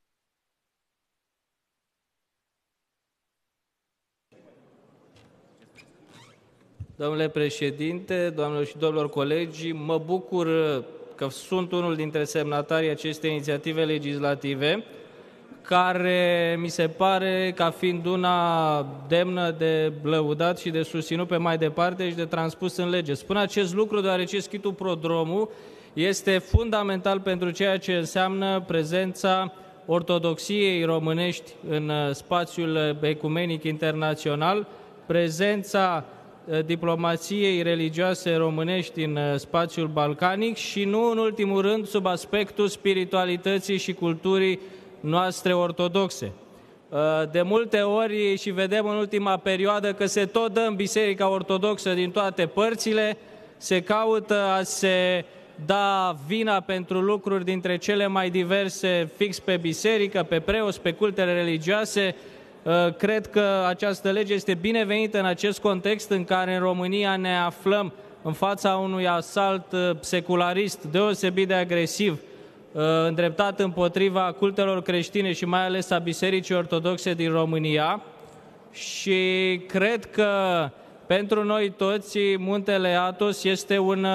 Domnule președinte, doamnelor și domnilor colegi, mă bucur că sunt unul dintre semnatarii acestei inițiative legislative, care mi se pare ca fiind una demnă de lăudat și de susținut pe mai departe și de transpus în lege. Spun acest lucru deoarece schitul Prodromu este fundamental pentru ceea ce înseamnă prezența ortodoxiei românești în spațiul ecumenic internațional, prezența diplomației religioase românești în spațiul balcanic și nu în ultimul rând sub aspectul spiritualității și culturii noastre ortodoxe. De multe ori și vedem în ultima perioadă că se tot dă în Biserica Ortodoxă din toate părțile, se caută a se da vina pentru lucruri dintre cele mai diverse fix pe biserică, pe preoți, pe cultele religioase. Cred că această lege este binevenită în acest context în care în România ne aflăm în fața unui asalt secularist deosebit de agresiv, îndreptat împotriva cultelor creștine și mai ales a Bisericii Ortodoxe din România. Și cred că pentru noi toți Muntele Athos este un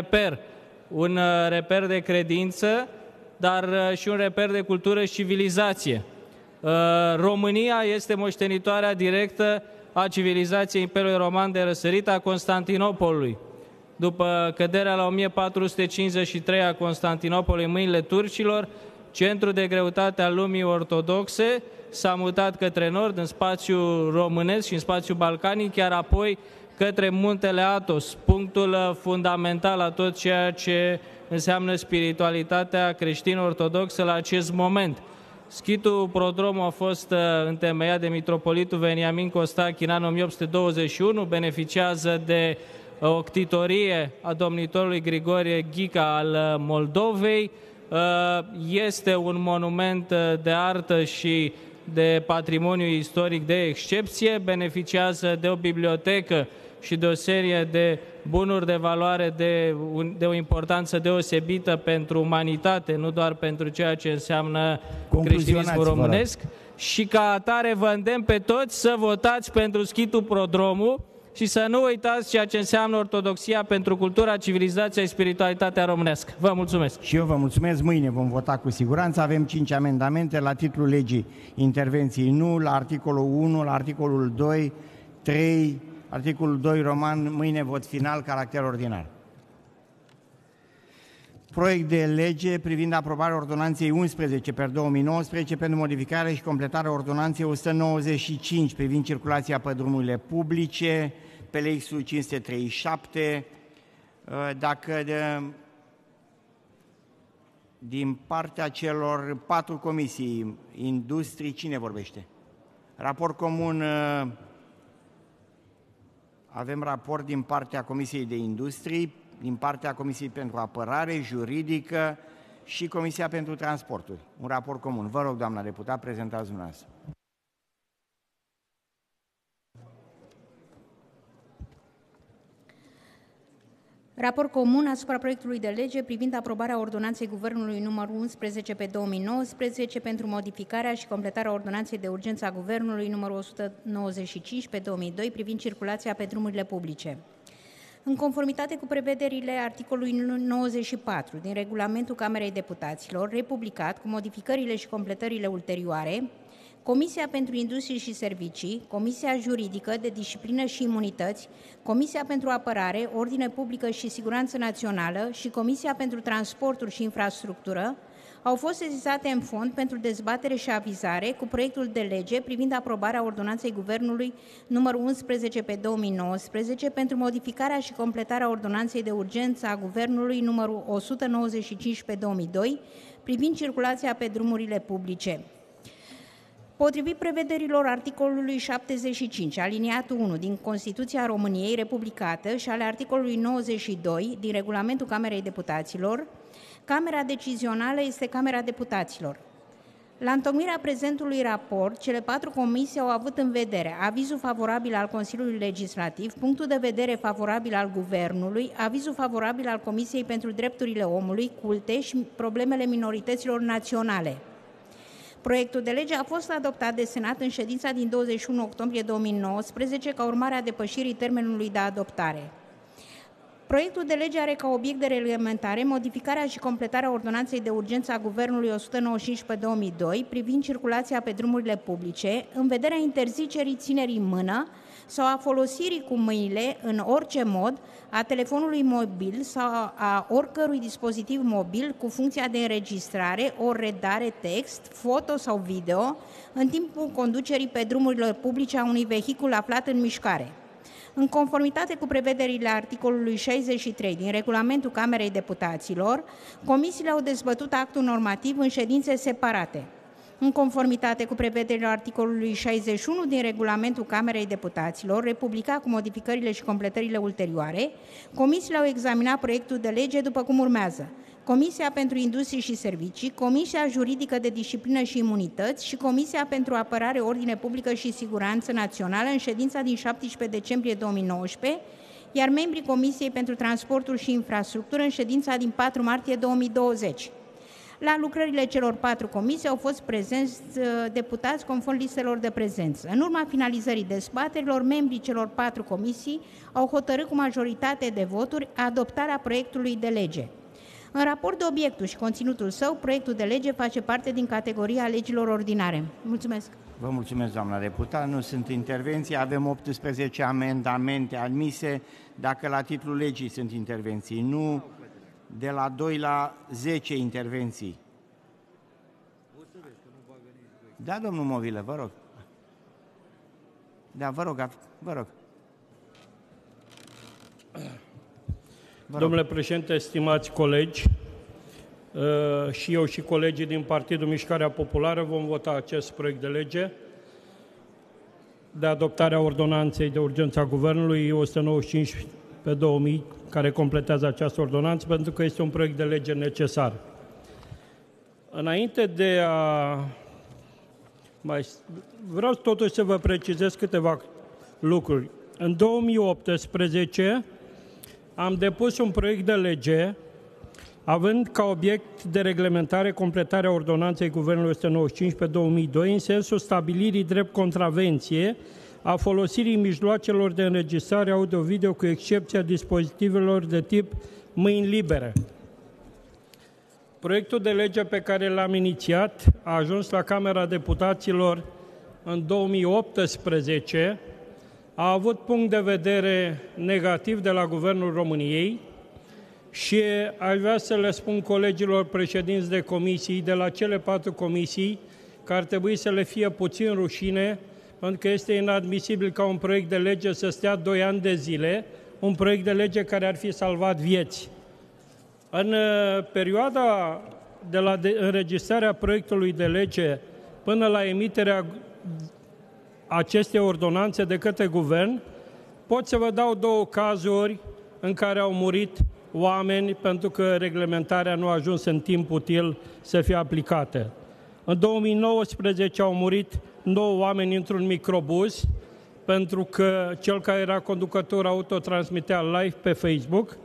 reper de credință, dar și un reper de cultură și civilizație. România este moștenitoarea directă a civilizației Imperiului Roman de răsărit a Constantinopolului. După căderea la 1453 a Constantinopolului în mâinile turcilor, centrul de greutate al lumii ortodoxe s-a mutat către nord, în spațiul românesc și în spațiul balcanic, iar apoi către Muntele Athos, punctul fundamental a tot ceea ce înseamnă spiritualitatea creștin-ortodoxă la acest moment. Schitul Prodromu a fost întemeiat de mitropolitul Veniamin Costache în anul 1821, beneficiază de o ctitorie a domnitorului Grigorie Ghica al Moldovei, este un monument de artă și de patrimoniu istoric de excepție, beneficiază de o bibliotecă și de o serie de bunuri de valoare de o importanță deosebită pentru umanitate, nu doar pentru ceea ce înseamnă creștinismul românesc. Și ca atare vă îndemn pe toți să votați pentru schitul Prodromu și să nu uitați ceea ce înseamnă ortodoxia pentru cultura, civilizația și spiritualitatea românească. Vă mulțumesc! Și eu vă mulțumesc. Mâine vom vota cu siguranță. Avem 5 amendamente la titlul legii. Intervenții nu, la articolul 1, la articolul 2, 3, articolul 2 roman, mâine vot final, caracter ordinar. Proiect de lege privind aprobarea ordonanței 11 per 2019 pentru modificare și completarea ordonanței 195 privind circulația pe drumurile publice, PLX-ul 537. Dacă din partea celor 4 comisii, industrii, cine vorbește? Raport comun. Avem raport din partea Comisiei de Industrii, din partea Comisiei pentru Apărare, Juridică și Comisia pentru Transporturi. Un raport comun. Vă rog, doamna deputat, prezentați dumneavoastră. Raport comun asupra proiectului de lege privind aprobarea ordonanței Guvernului numărul 11 pe 2019 pentru modificarea și completarea ordonanței de urgență a Guvernului numărul 195 pe 2002 privind circulația pe drumurile publice. În conformitate cu prevederile articolului 94 din Regulamentul Camerei Deputaților, republicat cu modificările și completările ulterioare, Comisia pentru Industrie și Servicii, Comisia Juridică de Disciplină și Imunități, Comisia pentru Apărare, Ordine Publică și Siguranță Națională și Comisia pentru Transporturi și Infrastructură au fost sesizate în fond pentru dezbatere și avizare cu proiectul de lege privind aprobarea ordonanței Guvernului numărul 11 pe 2019 pentru modificarea și completarea ordonanței de urgență a Guvernului numărul 195 pe 2002 privind circulația pe drumurile publice. Potrivit prevederilor articolului 75, aliniatul 1 din Constituția României republicată și ale articolului 92 din Regulamentul Camerei Deputaților, Camera decizională este Camera Deputaților. La întocmirea prezentului raport, cele 4 comisii au avut în vedere avizul favorabil al Consiliului Legislativ, punctul de vedere favorabil al Guvernului, avizul favorabil al Comisiei pentru Drepturile Omului, Culte și problemele minorităților naționale. Proiectul de lege a fost adoptat de Senat în ședința din 21 octombrie 2019 ca urmare a depășirii termenului de adoptare. Proiectul de lege are ca obiect de reglementare modificarea și completarea ordonanței de urgență a Guvernului 195 pe 2002 privind circulația pe drumurile publice în vederea interzicerii ținerii în mână sau a folosirii cu mâinile în orice mod a telefonului mobil sau a oricărui dispozitiv mobil cu funcția de înregistrare, ori redare text, foto sau video în timpul conducerii pe drumurile publice a unui vehicul aflat în mișcare. În conformitate cu prevederile articolului 63 din Regulamentul Camerei Deputaților, comisiile au dezbătut actul normativ în ședințe separate. În conformitate cu prevederile articolului 61 din Regulamentul Camerei Deputaților, republicat cu modificările și completările ulterioare, comisiile au examinat proiectul de lege după cum urmează: Comisia pentru Industrie și Servicii, Comisia Juridică de Disciplină și Imunități și Comisia pentru Apărare, Ordine Publică și Siguranță Națională în ședința din 17 decembrie 2019, iar membrii Comisiei pentru Transporturi și Infrastructură în ședința din 4 martie 2020. La lucrările celor 4 comisii au fost prezenți deputați conform listelor de prezență. În urma finalizării dezbaterilor, membrii celor 4 comisii au hotărât cu majoritate de voturi adoptarea proiectului de lege. În raport de obiectul și conținutul său, proiectul de lege face parte din categoria legilor ordinare. Mulțumesc! Vă mulțumesc, doamna deputat. Nu sunt intervenții. Avem 18 amendamente admise. Dacă la titlul legii sunt intervenții, nu de la 2 la 10 intervenții. Da, domnul Movilă, vă rog. Da, vă rog, vă rog. Domnule președinte, stimați colegi, și eu și colegii din Partidul Mișcarea Populară vom vota acest proiect de lege de adoptare a ordonanței de urgență a Guvernului 195 pe 2000, care completează această ordonanță, pentru că este un proiect de lege necesar. Înainte de a vreau totuși să vă precizez câteva lucruri. În 2018 am depus un proiect de lege având ca obiect de reglementare completarea ordonanței Guvernului 195 pe 2002 în sensul stabilirii drept contravenție a folosirii mijloacelor de înregistrare audio-video cu excepția dispozitivelor de tip mâini libere. Proiectul de lege pe care l-am inițiat a ajuns la Camera Deputaților în 2018, a avut punct de vedere negativ de la Guvernul României și aș vrea să le spun colegilor președinți de comisii, de la cele 4 comisii, că ar trebui să le fie puțin rușine, pentru că este inadmisibil ca un proiect de lege să stea 2 ani de zile, un proiect de lege care ar fi salvat vieți. În perioada de la înregistrarea proiectului de lege până la emiterea acestei ordonanțe de către Guvern, pot să vă dau 2 cazuri în care au murit oameni pentru că reglementarea nu a ajuns în timp util să fie aplicată. În 2019 au murit 9 oameni într-un microbuz pentru că cel care era conducător auto transmitea live pe Facebook.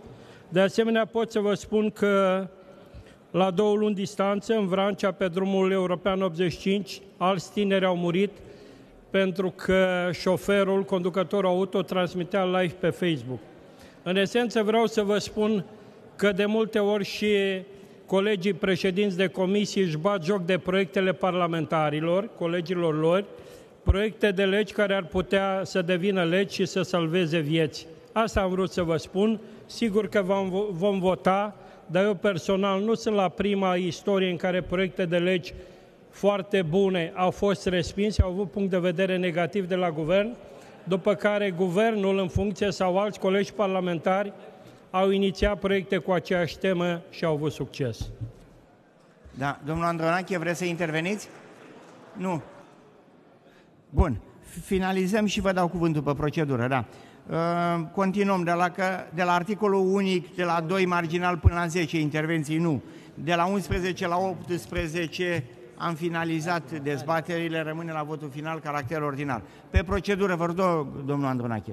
De asemenea, pot să vă spun că la 2 luni distanță, în Vrancea, pe drumul european 85, alți tineri au murit pentru că șoferul, conducătorul auto, transmitea live pe Facebook. În esență, vreau să vă spun că de multe ori și colegii președinți de comisii își bat joc de proiectele parlamentarilor, colegilor lor, proiecte de legi care ar putea să devină legi și să salveze vieți. Asta am vrut să vă spun. Sigur că vom vota, dar eu personal nu sunt la prima istorie în care proiecte de legi foarte bune au fost respinse, au avut punct de vedere negativ de la guvern, după care guvernul, în funcție, sau alți colegi parlamentari, au inițiat proiecte cu aceeași temă și au avut succes. Da, domnul Andronache, vreți să interveniți? Nu. Bun, finalizăm și vă dau cuvântul pe procedură, da. Continuăm de la articolul unic, de la 2 marginal până la 10 intervenții, nu. De la 11 la 18 am finalizat dezbaterile, rămâne la votul final caracter ordinar. Pe procedură, vă rog, domnul Andronache.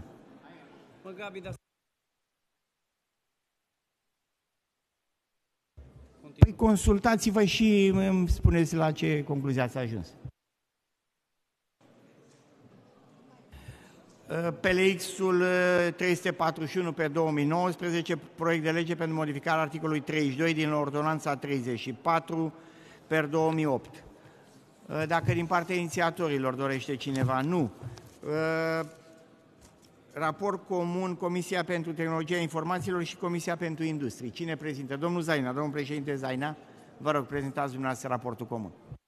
Păi consultați-vă și îmi spuneți la ce concluzie ați ajuns. PLX-ul 341 pe 2019, proiect de lege pentru modificarea articolului 32 din ordonanța 34 per 2008. Dacă din partea inițiatorilor dorește cineva, nu. Raport comun Comisia pentru Tehnologia Informațiilor și Comisia pentru Industrie. Cine prezintă? Domnul Zaina, domnul președinte Zaina, vă rog, prezentați dumneavoastră raportul comun.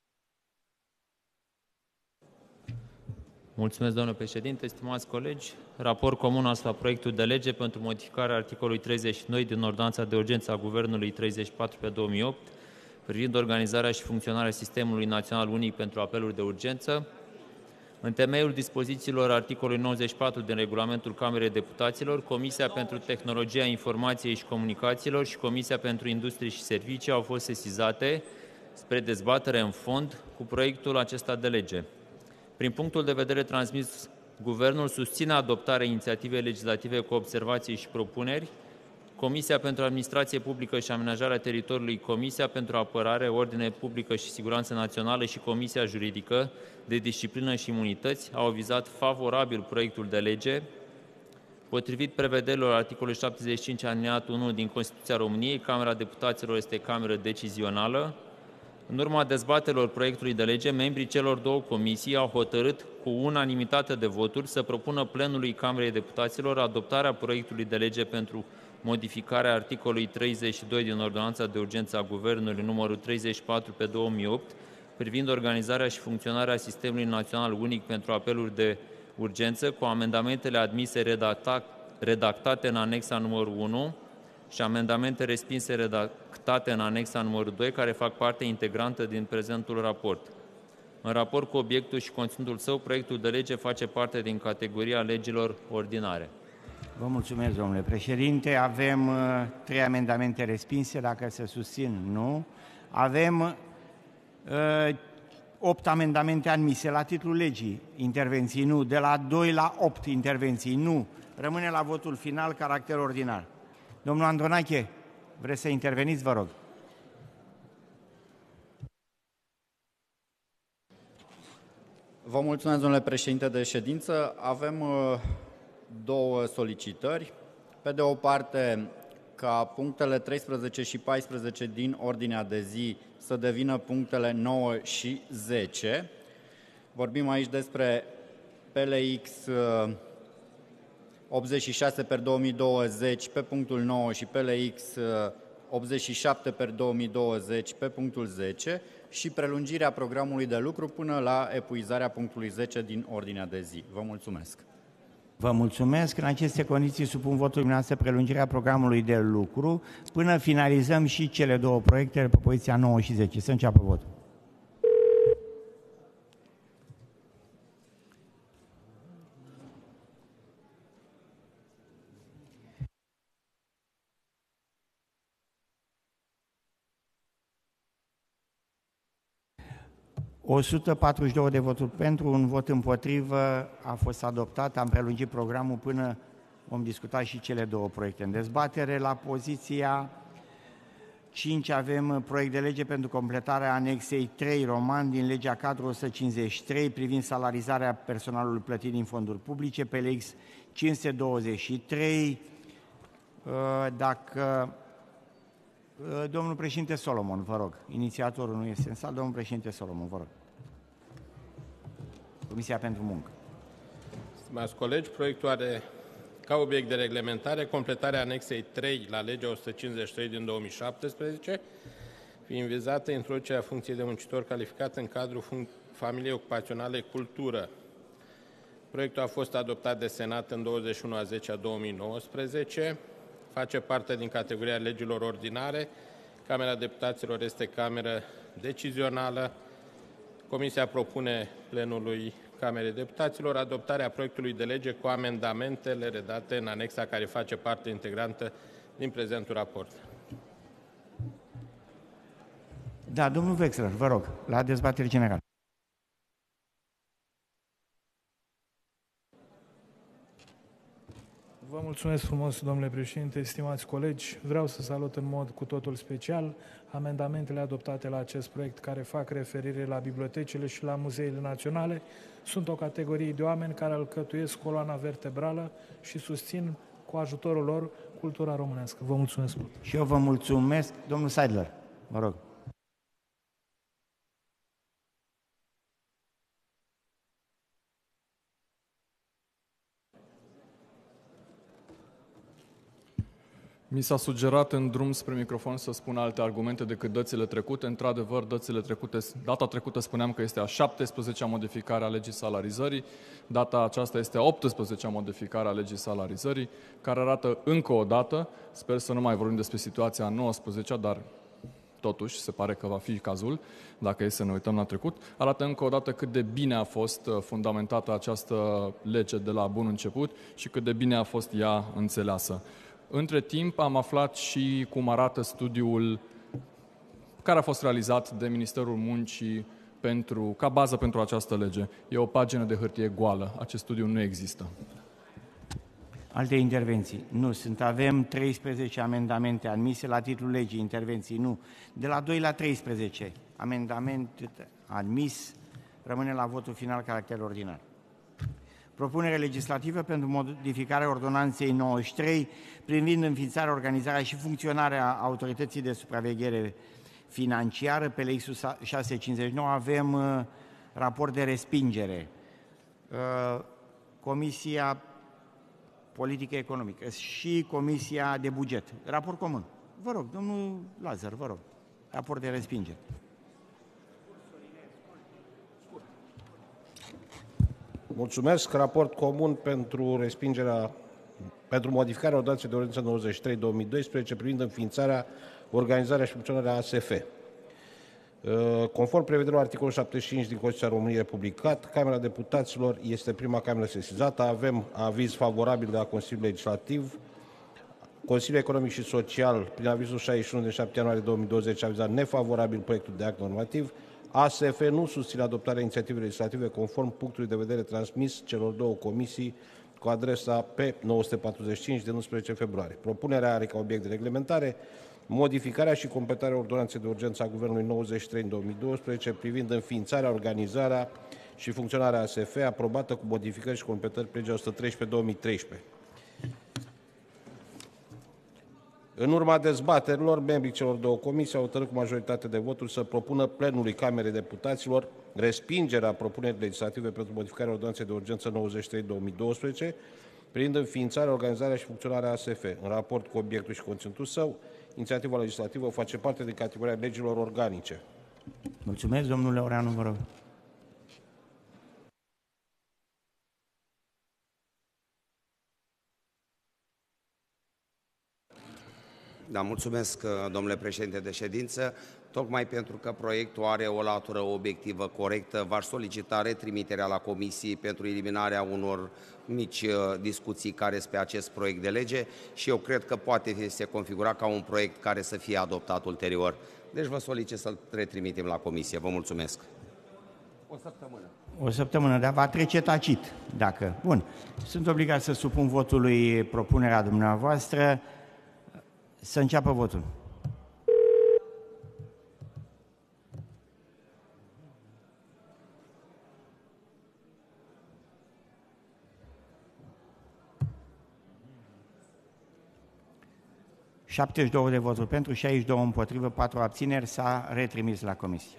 Mulțumesc, domnule președinte, stimați colegi. Raport comun asupra proiectului de lege pentru modificarea articolului 32 din ordonanța de urgență a Guvernului 34 pe 2008, privind organizarea și funcționarea Sistemului Național Unic pentru apeluri de urgență. În temeiul dispozițiilor articolului 94 din Regulamentul Camerei Deputaților, Comisia pentru Tehnologia Informației și Comunicațiilor și Comisia pentru Industrie și Servicii au fost sesizate spre dezbatere în fond cu proiectul acesta de lege. Prin punctul de vedere transmis, Guvernul susține adoptarea inițiativei legislative cu observații și propuneri, Comisia pentru Administrație Publică și Amenajarea Teritoriului, Comisia pentru Apărare, Ordine Publică și Siguranță Națională și Comisia Juridică de Disciplină și Imunități au avizat favorabil proiectul de lege. Potrivit prevederilor articolului 75 alineatul 1 din Constituția României, Camera Deputaților este cameră decizională. În urma dezbaterilor proiectului de lege, membrii celor 2 comisii au hotărât cu unanimitate de voturi să propună plenului Camerei Deputaților adoptarea proiectului de lege pentru modificarea articolului 32 din Ordonanța de Urgență a Guvernului numărul 34 pe 2008, privind organizarea și funcționarea Sistemului Național Unic pentru apeluri de urgență, cu amendamentele admise redactate în anexa numărul 1 și amendamente respinse redactate în anexa numărul 2, care fac parte integrantă din prezentul raport. În raport cu obiectul și conținutul său, proiectul de lege face parte din categoria legilor ordinare. Vă mulțumesc, domnule președinte. Avem 3 amendamente respinse, dacă se susțin, nu. Avem 8 amendamente admise. La titlul legii, intervenții, nu. De la 2 la 8 intervenții, nu. Rămâne la votul final, caracter ordinar. Domnul Andronache, vreți să interveniți, vă rog. Vă mulțumesc, domnule președinte de ședință. Avem 2 solicitări. Pe de o parte, ca punctele 13 și 14 din ordinea de zi să devină punctele 9 și 10. Vorbim aici despre PLX 86 per 2020 pe punctul 9 și PLX 87 per 2020 pe punctul 10 și prelungirea programului de lucru până la epuizarea punctului 10 din ordinea de zi. Vă mulțumesc! Vă mulțumesc. În aceste condiții supun votul dumneavoastră prelungirea programului de lucru până finalizăm și cele 2 proiecte pe poziția 9 și 10. Să înceapă votul. O 142 de voturi pentru, un vot împotrivă, a fost adoptat. Am prelungit programul până Vom discuta și cele două proiecte în dezbatere. La poziția 5 avem proiect de lege pentru completarea anexei 3 roman din legea cadru 153 privind salarizarea personalului plătit din fonduri publice, PLX 523. Dacă domnul președinte Solomon, vă rog, inițiatorul nu este în sală, domnul președinte Solomon, vă rog. Comisia pentru Muncă. Stimați colegi, proiectul are ca obiect de reglementare completarea anexei 3 la legea 153 din 2017, fiind vizată introducerea funcției de muncitor calificat în cadrul familiei ocupaționale cultură. Proiectul a fost adoptat de Senat în 21/10/2019, face parte din categoria legilor ordinare, Camera Deputaților este cameră decizională. Comisia propune plenului Camerei Deputaților adoptarea proiectului de lege cu amendamentele redate în anexa care face parte integrantă din prezentul raport. Da, domnul Wexler, vă rog, la dezbatere generală. Vă mulțumesc frumos, domnule președinte, stimați colegi. Vreau să salut în mod cu totul special amendamentele adoptate la acest proiect care fac referire la bibliotecile și la muzeele naționale. Sunt o categorie de oameni care alcătuiesc coloana vertebrală și susțin cu ajutorul lor cultura românească. Vă mulțumesc mult. Și eu vă mulțumesc. Domnul Seidler, vă rog. Mi s-a sugerat în drum spre microfon să spun alte argumente decât dățile trecute. Într-adevăr, data trecută spuneam că este a 17-a modificare a legii salarizării, data aceasta este a 18-a modificare a legii salarizării, care arată încă o dată, sper să nu mai vorbim despre situația a 19-a, dar totuși se pare că va fi cazul, dacă e să ne uităm la trecut, arată încă o dată cât de bine a fost fundamentată această lege de la bun început și cât de bine a fost ea înțeleasă. Între timp am aflat și cum arată studiul care a fost realizat de Ministerul Muncii ca bază pentru această lege. E o pagină de hârtie goală. Acest studiu nu există. Alte intervenții? Nu sunt. Avem 13 amendamente admise la titlul legii. Intervenții? Nu. De la 2 la 13 amendament admis rămâne la votul final caracter ordinar. Propunere legislativă pentru modificarea ordonanței 93 privind înființarea, organizarea și funcționarea Autorității de Supraveghere Financiară, PLX 659, avem raport de respingere. Comisia Politică Economică și Comisia de Buget. Raport comun. Vă rog, domnul Lazar, vă rog. Raport de respingere. Mulțumesc. Raport comun pentru modificarea ordonanței de ordinanță 93/2012 privind înființarea, organizarea și funcționarea ASF. Conform prevederilor articolul 75 din Constituția României publicat, Camera Deputaților este prima cameră sesizată. Avem aviz favorabil de la Consiliul Legislativ. Consiliul Economic și Social, prin avizul 61 din 7 ianuarie 2020, a avizat nefavorabil proiectul de act normativ. ASF nu susține adoptarea inițiativei legislative conform punctului de vedere transmis celor două comisii cu adresa P945 din 11 februarie. Propunerea are ca obiect de reglementare modificarea și completarea ordonanței de urgență a Guvernului 93 în 2012 privind înființarea, organizarea și funcționarea ASF, aprobată cu modificări și completări pe legea 113/2013. În urma dezbaterilor, membrii celor două comisii au hotărât cu majoritate de voturi să propună plenului Camerei Deputaților respingerea propunerii legislative pentru modificarea ordonanței de urgență 93/2012 privind înființarea, organizarea și funcționarea ASF. În raport cu obiectul și conținutul său, inițiativa legislativă face parte din categoria legilor organice. Mulțumesc, domnule Oreanu, vă rog. Da, mulțumesc, domnule președinte de ședință. Tocmai pentru că proiectul are o latură obiectivă corectă, v-aș solicita retrimiterea la comisii pentru eliminarea unor mici discuții care sunt pe acest proiect de lege și eu cred că poate se configura ca un proiect care să fie adoptat ulterior. Deci vă solicit să-l retrimitem la comisie. Vă mulțumesc. O săptămână. O săptămână, dar va trece tacit, dacă. Bun. Sunt obligat să supun votului propunerea dumneavoastră. Să înceapă votul. ...72 de voturi pentru, 62 împotrivă, 4 abțineri, s-a retrimis la comisie.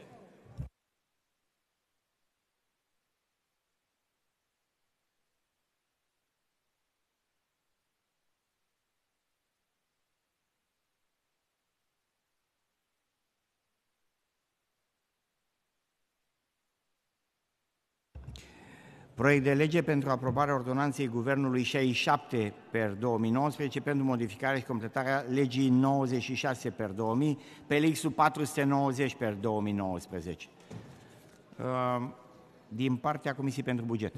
Proiect de lege pentru aprobarea ordonanței Guvernului 67 per 2019 pentru modificarea și completarea legii 96 per 2000, PLX-ul 490 per 2019. Din partea Comisiei pentru Buget.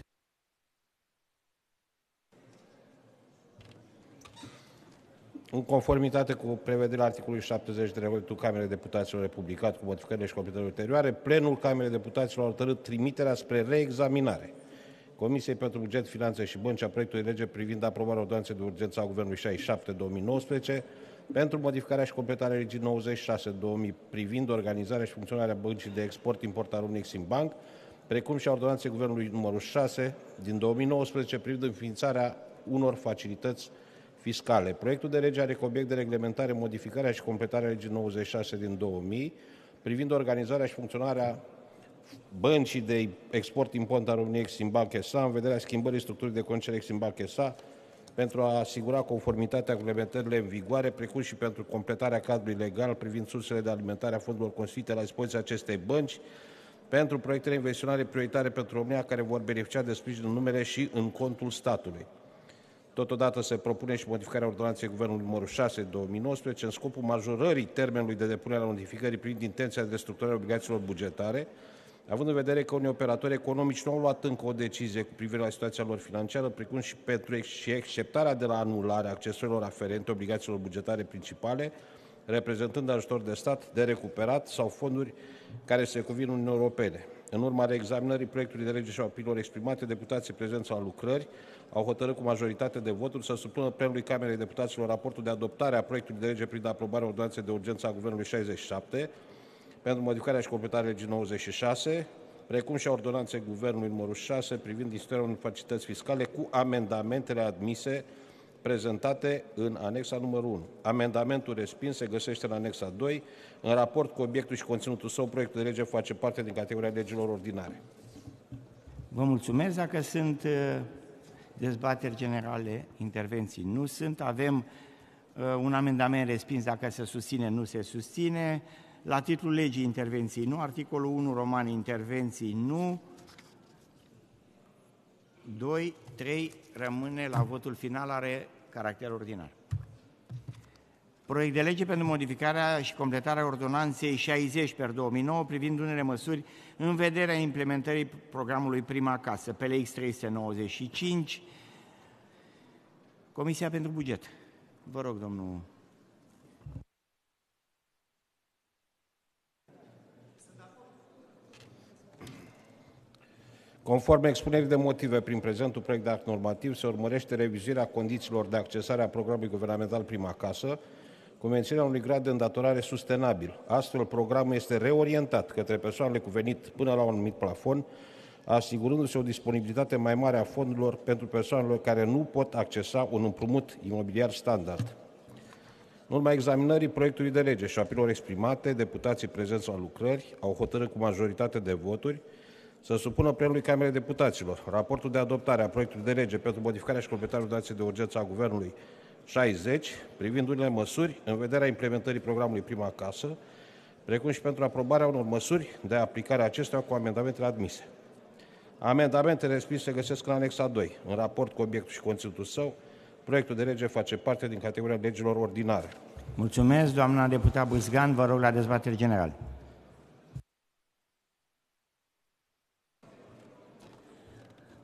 În conformitate cu prevederea articolului 70 de Regulamentul Camerei Deputaților republicat cu modificările și completările ulterioare, Plenul Camerei Deputaților a hotărât trimiterea spre reexaminare Comisiei pentru Buget, Finanțe și Bănci a proiectului de lege privind aprobarea ordonanței de urgență a Guvernului 67-2019 pentru modificarea și completarea legii 96-2000 privind organizarea și funcționarea Băncii de Export-Import a României Eximbank, precum și a ordonanței Guvernului numărul 6 din 2019 privind înființarea unor facilități fiscale. Proiectul de lege are ca obiect de reglementare modificarea și completarea legii 96 din 2000 privind organizarea și funcționarea Băncii de Export-Import a României Eximbank S.A. în vederea schimbării structurii de conducere Eximbank S.A. pentru a asigura conformitatea cu reglementările în vigoare, precum și pentru completarea cadrului legal privind sursele de alimentare a fondurilor constituite la dispoziția acestei bănci pentru proiectele investiționale prioritare pentru România care vor beneficia de sprijin în numele și în contul statului. Totodată se propune și modificarea ordonanței Guvernului numărul 6/2019 în scopul majorării termenului de depunere a notificării privind intenția de restructurare a obligațiilor bugetare, având în vedere că unii operatori economici nu au luat încă o decizie cu privire la situația lor financiară, precum și pentru exceptarea de la anularea accesorilor aferente obligațiilor bugetare principale, reprezentând ajutor de stat, de recuperat sau fonduri care se cuvin Uniunii Europene. În urma reexaminării proiectului de lege și a opiniilor exprimate, deputații prezenți la lucrări au hotărât cu majoritate de voturi să supună plenului Camerei Deputaților raportul de adoptare a proiectului de lege privind aprobarea ordonanței de urgență a Guvernului 67 pentru modificarea și completarea legii 96, precum și a ordonanței Guvernului numărul 6 privind instituirea unor facilități fiscale cu amendamentele admise prezentate în anexa numărul 1. Amendamentul respins se găsește în anexa 2. În raport cu obiectul și conținutul său, proiectul de lege face parte din categoria legilor ordinare. Vă mulțumesc. Dacă sunt dezbateri generale, intervenții nu sunt. Avem un amendament respins dacă se susține, nu se susține. La titlul legii intervenții nu. Articolul 1 roman intervenții nu. 2, 3 rămâne la votul final, are caracter ordinar. Proiect de lege pentru modificarea și completarea ordonanței 60 per 2009 privind unele măsuri în vederea implementării programului Prima Casă, PLX 395. Comisia pentru Buget. Vă rog, domnul. Conform expunerii de motive prin prezentul proiect de act normativ, se urmărește revizuirea condițiilor de accesare a programului guvernamental Prima Casă, cu menținerea unui grad de îndatorare sustenabil. Astfel, programul este reorientat către persoanele cu venit până la un anumit plafon, asigurându-se o disponibilitate mai mare a fondurilor pentru persoanele care nu pot accesa un împrumut imobiliar standard. În urma examinării proiectului de lege și a opiniilor exprimate, deputații prezenți la lucrări au hotărât cu majoritate de voturi să supună plenului Camerei Deputaților raportul de adoptare a proiectului de lege pentru modificarea și completarea ordonanței de urgență a Guvernului 60 privind unele măsuri în vederea implementării programului Prima Casă, precum și pentru aprobarea unor măsuri de aplicare a acestuia cu amendamentele admise. Amendamentele respinse se găsesc în anexa 2. În raport cu obiectul și conținutul său, proiectul de lege face parte din categoria legilor ordinare. Mulțumesc, doamna deputat Bâzgan, vă rog la dezbateri generale.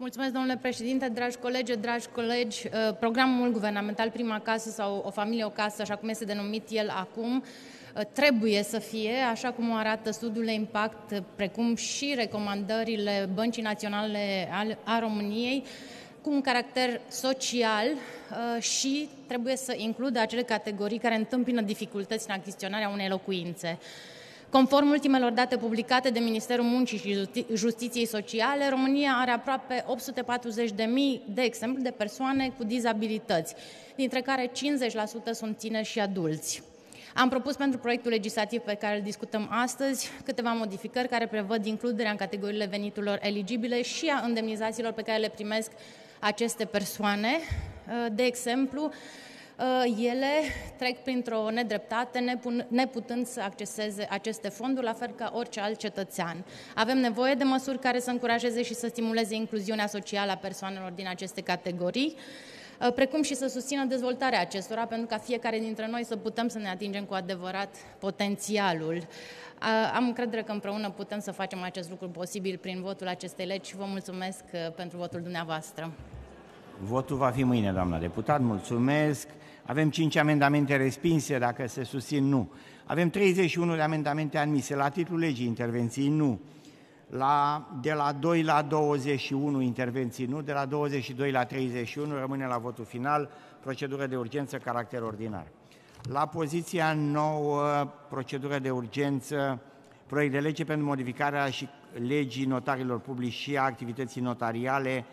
Mulțumesc, domnule președinte, dragi colegi, programul guvernamental Prima Casă sau O Familie, o Casă, așa cum este denumit el acum, trebuie să fie, așa cum arată studiul de impact, precum și recomandările Băncii Naționale a României, cu un caracter social și trebuie să includă acele categorii care întâmpină dificultăți în achiziționarea unei locuințe. Conform ultimelor date publicate de Ministerul Muncii și Justiției Sociale, România are aproape 840.000 de exemple de persoane cu dizabilități, dintre care 50% sunt tineri și adulți. Am propus pentru proiectul legislativ pe care îl discutăm astăzi câteva modificări care prevăd includerea în categoriile veniturilor eligibile și a indemnizațiilor pe care le primesc aceste persoane. De exemplu, ele trec printr-o nedreptate, neputând să acceseze aceste fonduri, la fel ca orice alt cetățean. Avem nevoie de măsuri care să încurajeze și să stimuleze incluziunea socială a persoanelor din aceste categorii, precum și să susțină dezvoltarea acestora, pentru ca fiecare dintre noi să putem să ne atingem cu adevărat potențialul. Am încredere că împreună putem să facem acest lucru posibil prin votul acestei legi și vă mulțumesc pentru votul dumneavoastră. Votul va fi mâine, doamna deputat, mulțumesc. Avem 5 amendamente respinse, dacă se susțin, nu. Avem 31 de amendamente admise. La titlul legii, intervenții, nu. De la 2 la 21, intervenții, nu. De la 22 la 31, rămâne la votul final, procedură de urgență, caracter ordinar. La poziția 9, procedură de urgență, proiect de lege pentru modificarea și legii notarilor publici și a activității notariale,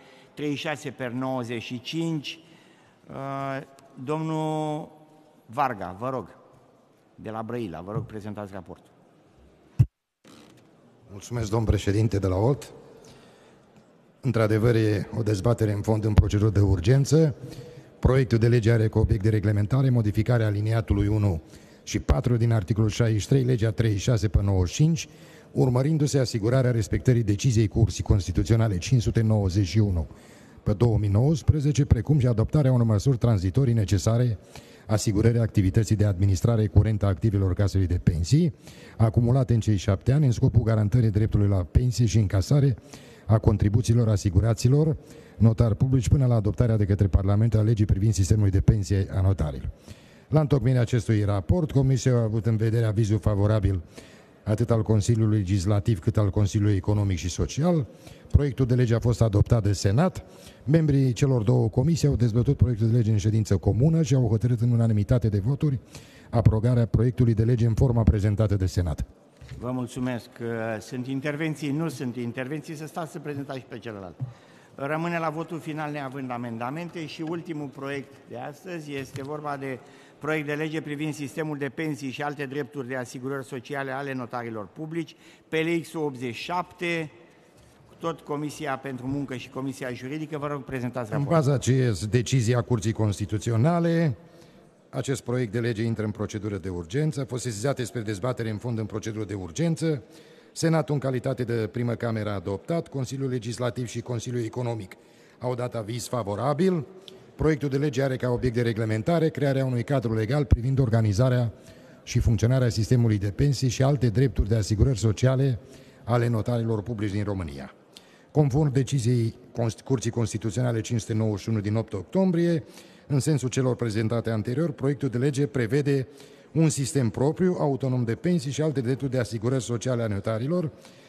36/95. Domnul Varga, vă rog, de la Brăila, vă rog, prezentați raportul. Mulțumesc, domn președinte de la OLT. Într-adevăr, e o dezbatere în fond în procedură de urgență. Proiectul de lege are ca obiect de reglementare modificarea aliniatului 1 și 4 din articolul 63, legea 36/95, urmărindu-se asigurarea respectării deciziei Curții Constituționale 591/2019, precum și adoptarea unor măsuri tranzitorii necesare asigurării activității de administrare curentă a activelor casei de pensii, acumulate în cei 7 ani, în scopul garantării dreptului la pensie și încasare a contribuțiilor asiguraților notari publici până la adoptarea de către Parlament a legii privind sistemul de pensie a notarilor. La întocmirea acestui raport, Comisia a avut în vedere avizul favorabil atât al Consiliului Legislativ cât al Consiliului Economic și Social. Proiectul de lege a fost adoptat de Senat. Membrii celor două comisii au dezbătut proiectul de lege în ședință comună și au hotărât în unanimitate de voturi aprobarea proiectului de lege în forma prezentată de Senat. Vă mulțumesc. Sunt intervenții? Nu sunt intervenții. Să stați să prezentați și pe celălalt. Rămâne la votul final neavând amendamente și ultimul proiect de astăzi este vorba de proiect de lege privind sistemul de pensii și alte drepturi de asigurări sociale ale notarilor publici, PLX 87, tot Comisia pentru Muncă și Comisia Juridică. Vă rog, prezentați raportul. În baza aceea decizia Curții Constituționale, acest proiect de lege intră în procedură de urgență, a fost sesizat spre dezbatere în fond în procedură de urgență. Senatul, în calitate de primă cameră, a adoptat, Consiliul Legislativ și Consiliul Economic au dat aviz favorabil. Proiectul de lege are ca obiect de reglementare crearea unui cadru legal privind organizarea și funcționarea sistemului de pensii și alte drepturi de asigurări sociale ale notarilor publici din România. Conform deciziei Curții Constituționale 591 din 8 octombrie, în sensul celor prezentate anterior, proiectul de lege prevede un sistem propriu, autonom de pensii și alte drepturi de asigurări sociale a notarilor,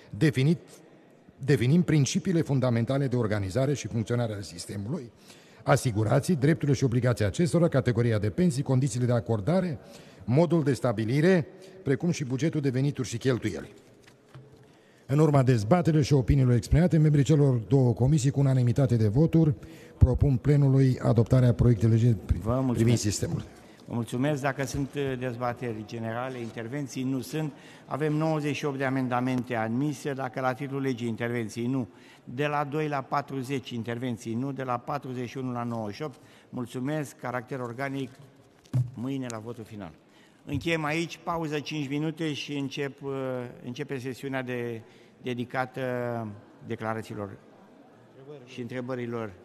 definind principiile fundamentale de organizare și funcționare a sistemului, asigurații, drepturile și obligații acestora, categoria de pensii, condițiile de acordare, modul de stabilire, precum și bugetul de venituri și cheltuieli. În urma dezbaterilor și opiniilor exprimate, membrii celor două comisii, cu unanimitate de voturi, propun plenului adoptarea proiectului de lege privind sistemul. Vă mulțumesc. Dacă sunt dezbateri generale, intervenții, nu sunt. Avem 98 de amendamente admise. Dacă la titlul legii intervenții, nu. De la 2 la 40 intervenții, nu. De la 41 la 98. Mulțumesc. Caracter organic, mâine la votul final. Încheiem aici, pauză 5 minute și începe sesiunea dedicată declarațiilor și întrebărilor.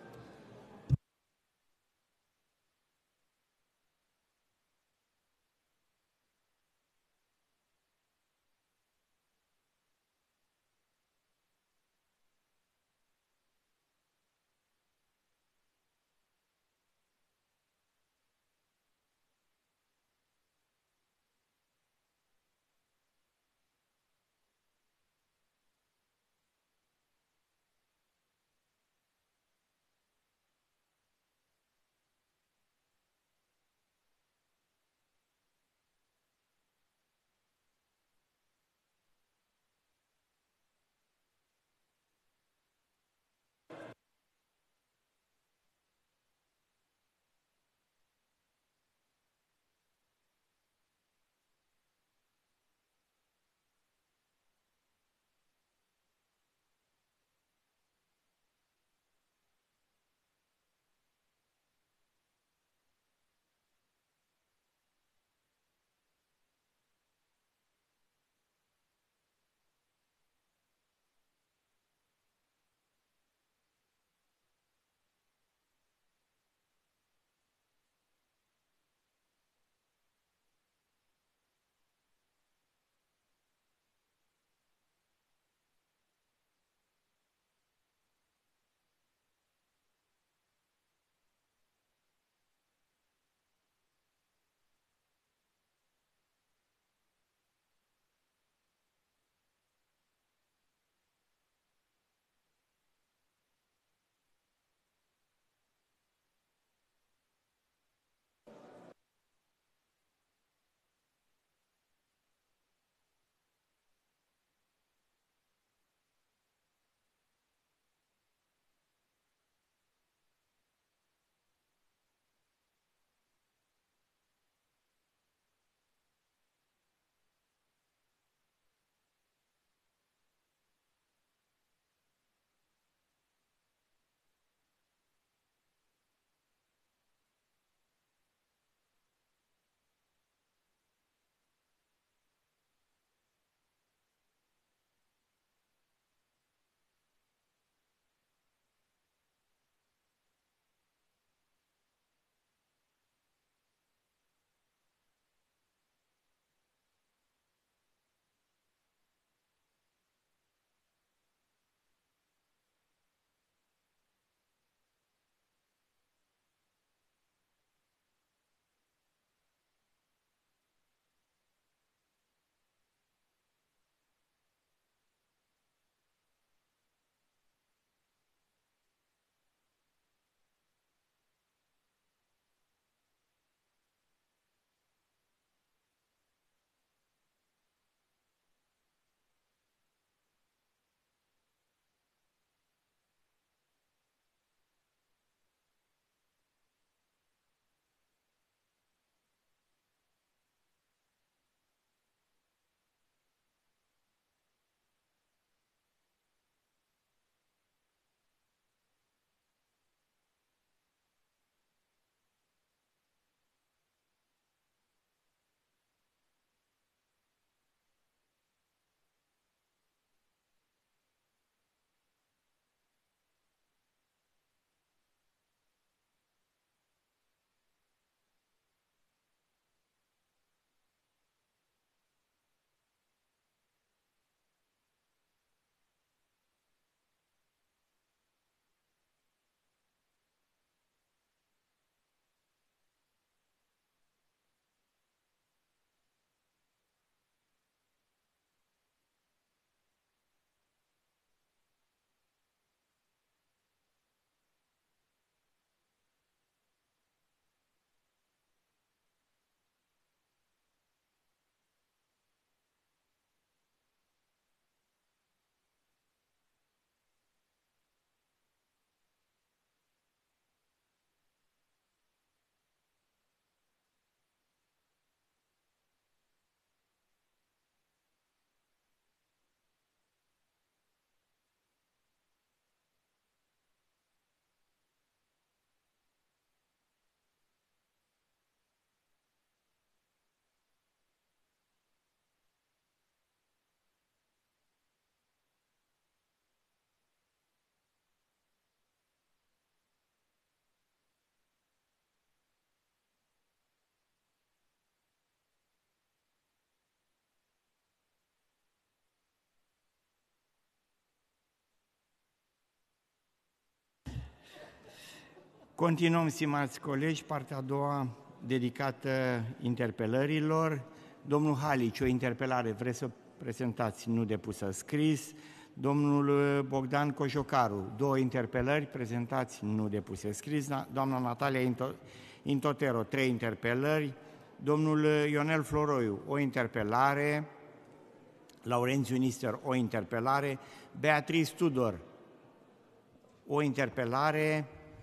Continuăm, stimați colegi, partea a doua dedicată interpelărilor. Domnul Halici, o interpelare, vreți să prezentați, nu depusă scris. Domnul Bogdan Cojocaru, 2 interpelări, prezentați, nu depuse scris. Doamna Natalia Intotero, 3 interpelări. Domnul Ionel Floroiu, o interpelare. Laurențiu Nister, o interpelare. Beatrice Tudor, o interpelare.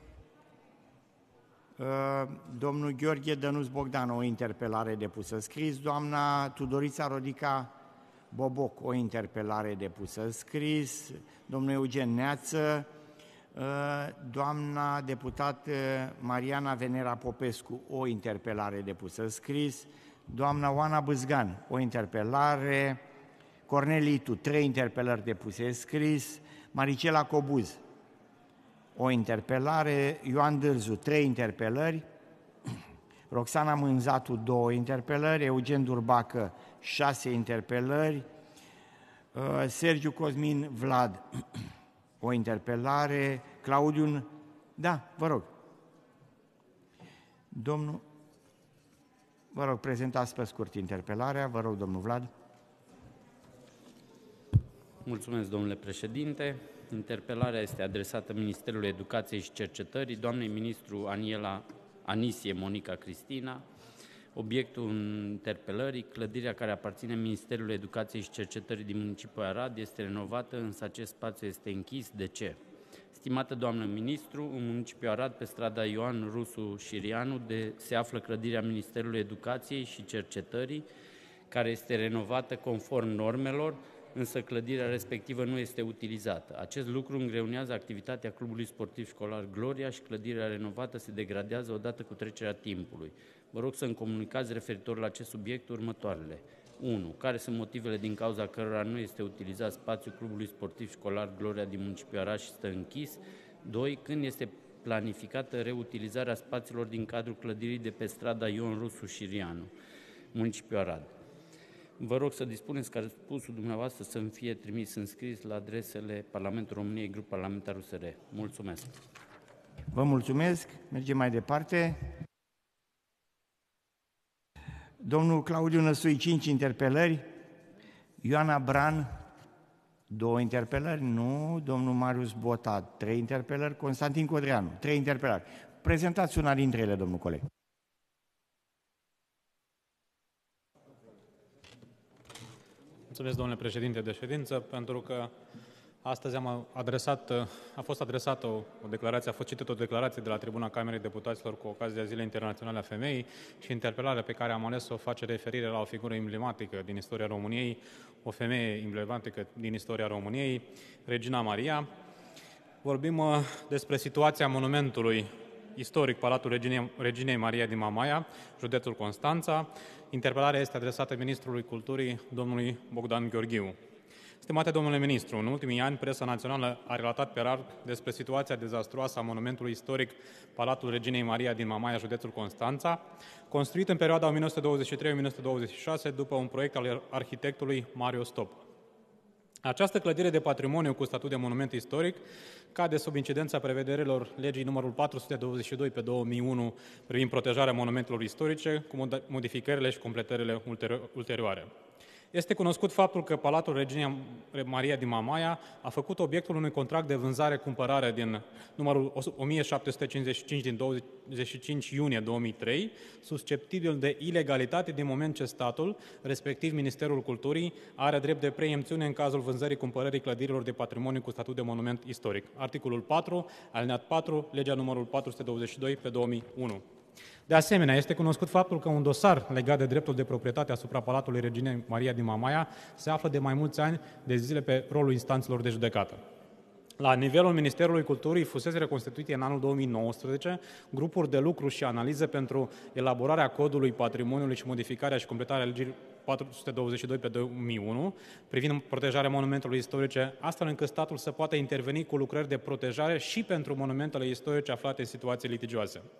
Domnul Gheorghe Dănuț Bogdan, o interpelare depusă scris. Doamna Tudorița Rodica Boboc, o interpelare depusă scris. Domnul Eugen Neață, doamna deputat Mariana Venera Popescu, o interpelare depusă scris. Doamna Oana Bâzgan, o interpelare. Cornelitu, 3 interpelări depuse scris. Maricela Cobuz, o interpelare. Ioan Dârzu, 3 interpelări. Roxana Mânzatu, 2 interpelări. Eugen Durbacă, 6 interpelări. Sergiu Cosmin Vlad, o interpelare. Claudiu... Da, vă rog. Domnul... Vă rog, prezentați pe scurt interpelarea. Vă rog, domnul Vlad. Mulțumesc, domnule președinte. Interpelarea este adresată Ministerului Educației și Cercetării, doamnei ministru Anisie Monica Cristina. Obiectul interpelării, clădirea care aparține Ministerului Educației și Cercetării din municipiul Arad este renovată, însă acest spațiu este închis. De ce? Stimată doamnă ministru, în municipiul Arad, pe strada Ioan Rusu Șirianu, se află clădirea Ministerului Educației și Cercetării, care este renovată conform normelor, însă clădirea respectivă nu este utilizată. Acest lucru îngreunează activitatea Clubului Sportiv Școlar Gloria și clădirea renovată se degradează odată cu trecerea timpului. Vă rog să-mi comunicați referitor la acest subiect următoarele. 1. Care sunt motivele din cauza cărora nu este utilizat spațiul Clubului Sportiv Școlar Gloria din municipiul Arad și stă închis? 2. Când este planificată reutilizarea spațiilor din cadrul clădirii de pe strada Ion Rusu Șirianu, municipiul Arad? Vă rog să dispuneți ca răspunsul dumneavoastră să-mi fie trimis în scris la adresele Parlamentului României, grup parlamentar USR. Mulțumesc! Vă mulțumesc. Mergem mai departe. Domnul Claudiu Năsui, 5 interpelări. Ioana Bran, 2 interpelări. Nu. Domnul Marius Bota, 3 interpelări. Constantin Codreanu, 3 interpelări. Prezentați una dintre ele, domnul coleg. Mulțumesc, domnule președinte de ședință, pentru că astăzi a fost adresată o declarație, a fost citită o declarație de la tribuna Camerei Deputaților cu ocazia Zilei Internaționale a Femeii și interpelarea pe care am ales-o face referire la o figură emblematică din istoria României, o femeie emblematică din istoria României, Regina Maria. Vorbim despre situația monumentului istoric, Palatul Reginei Maria din Mamaia, județul Constanța. Interpelarea este adresată Ministrului Culturii, domnului Bogdan Gheorghiu. Stimate domnule ministru, în ultimii ani, presa națională a relatat pe rar despre situația dezastruoasă a monumentului istoric Palatul Reginei Maria din Mamaia, județul Constanța, construit în perioada 1923-1926 după un proiect al arhitectului Mario Stop. Această clădire de patrimoniu cu statut de monument istoric cade sub incidența prevederilor legii numărul 422 pe 2001 privind protejarea monumentelor istorice, cu modificările și completările ulterioare. Este cunoscut faptul că Palatul Reginei Maria din Mamaia a făcut obiectul unui contract de vânzare-cumpărare din numărul 1755 din 25 iunie 2003, susceptibil de ilegalitate din moment ce statul, respectiv Ministerul Culturii, are drept de preemțiune în cazul vânzării-cumpărării clădirilor de patrimoniu cu statut de monument istoric. Articolul 4, alineat 4, legea numărul 422 pe 2001. De asemenea, este cunoscut faptul că un dosar legat de dreptul de proprietate asupra Palatului Reginei Maria din Mamaia se află de mai mulți ani de zile pe rolul instanțelor de judecată. La nivelul Ministerului Culturii fusese reconstituite în anul 2019 grupuri de lucru și analize pentru elaborarea codului patrimoniului și modificarea și completarea legii 422 pe 2001 privind protejarea monumentelor istorice, astfel încât statul să poată interveni cu lucrări de protejare și pentru monumentele istorice aflate în situații litigioase.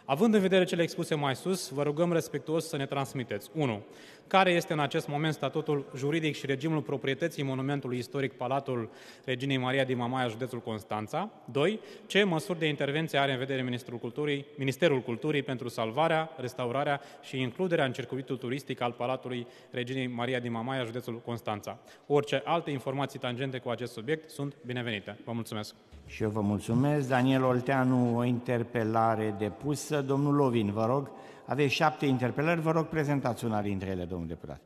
Având în vedere cele expuse mai sus, vă rugăm respectuos să ne transmiteți 1. Care este în acest moment statutul juridic și regimul proprietății monumentului istoric Palatul Reginei Maria din Mamaia, județul Constanța? 2. Ce măsuri de intervenție are în vedere Ministerul Culturii pentru salvarea, restaurarea și includerea în circuitul turistic al Palatului Reginei Maria din Mamaia, județul Constanța? Orice alte informații tangente cu acest subiect sunt binevenite. Vă mulțumesc! Și eu vă mulțumesc. Daniel Olteanu, o interpelare depusă. Domnul Lovin, vă rog, aveți 7 interpelări, vă rog, prezentați una dintre ele, domnul deputat.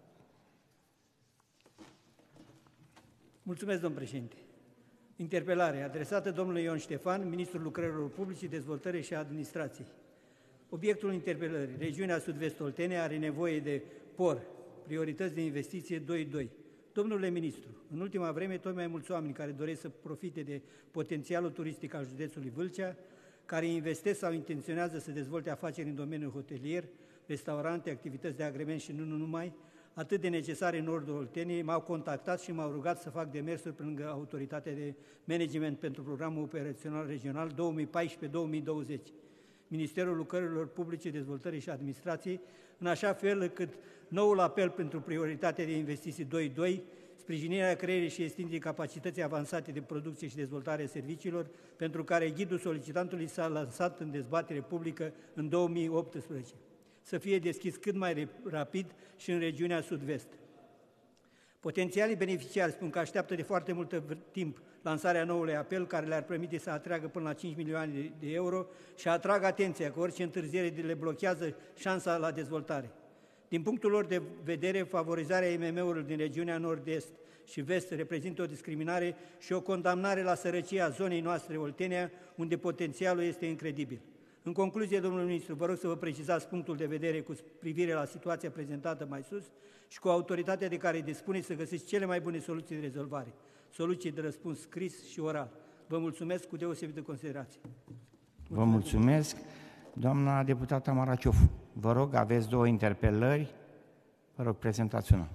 Mulțumesc, domnul președinte. Interpelare adresată domnului Ion Ștefan, ministrul lucrărilor publice, dezvoltării și administrației. Obiectul interpelării: regiunea Sud-Vest Oltenia are nevoie de POR, priorități de investiție 2.2. Domnule ministru, în ultima vreme, tot mai mulți oameni care doresc să profite de potențialul turistic al județului Vâlcea, care investesc sau intenționează să dezvolte afaceri în domeniul hotelier, restaurante, activități de agrement și nu numai, atât de necesare în nordul Olteniei, m-au contactat și m-au rugat să fac demersuri pe lângă Autoritatea de Management pentru Programul Operațional Regional 2014-2020, Ministerul Lucrărilor Publice, Dezvoltării și Administrației, în așa fel încât noul apel pentru prioritatea de investiții 2.2, sprijinirea creierii și extinderii capacității avansate de producție și dezvoltare a serviciilor, pentru care ghidul solicitantului s-a lansat în dezbatere publică în 2018, să fie deschis cât mai rapid și în regiunea Sud-Vest. Potențialii beneficiari spun că așteaptă de foarte mult timp lansarea noului apel, care le-ar permite să atragă până la 5 milioane de euro și atrag atenția că orice întârziere le blochează șansa la dezvoltare. Din punctul lor de vedere, favorizarea IMM-urilor din regiunea Nord-Est și Vest reprezintă o discriminare și o condamnare la sărăcia zonei noastre Oltenia, unde potențialul este incredibil. În concluzie, domnul ministru, vă rog să vă precizați punctul de vedere cu privire la situația prezentată mai sus și cu autoritatea de care dispuneți să găsiți cele mai bune soluții de rezolvare, soluții de răspuns scris și oral. Vă mulțumesc cu deosebită considerație. Vă mulțumesc. Doamna deputată Maraciofu, vă rog, aveți 2 interpelări, vă rog, prezentați una.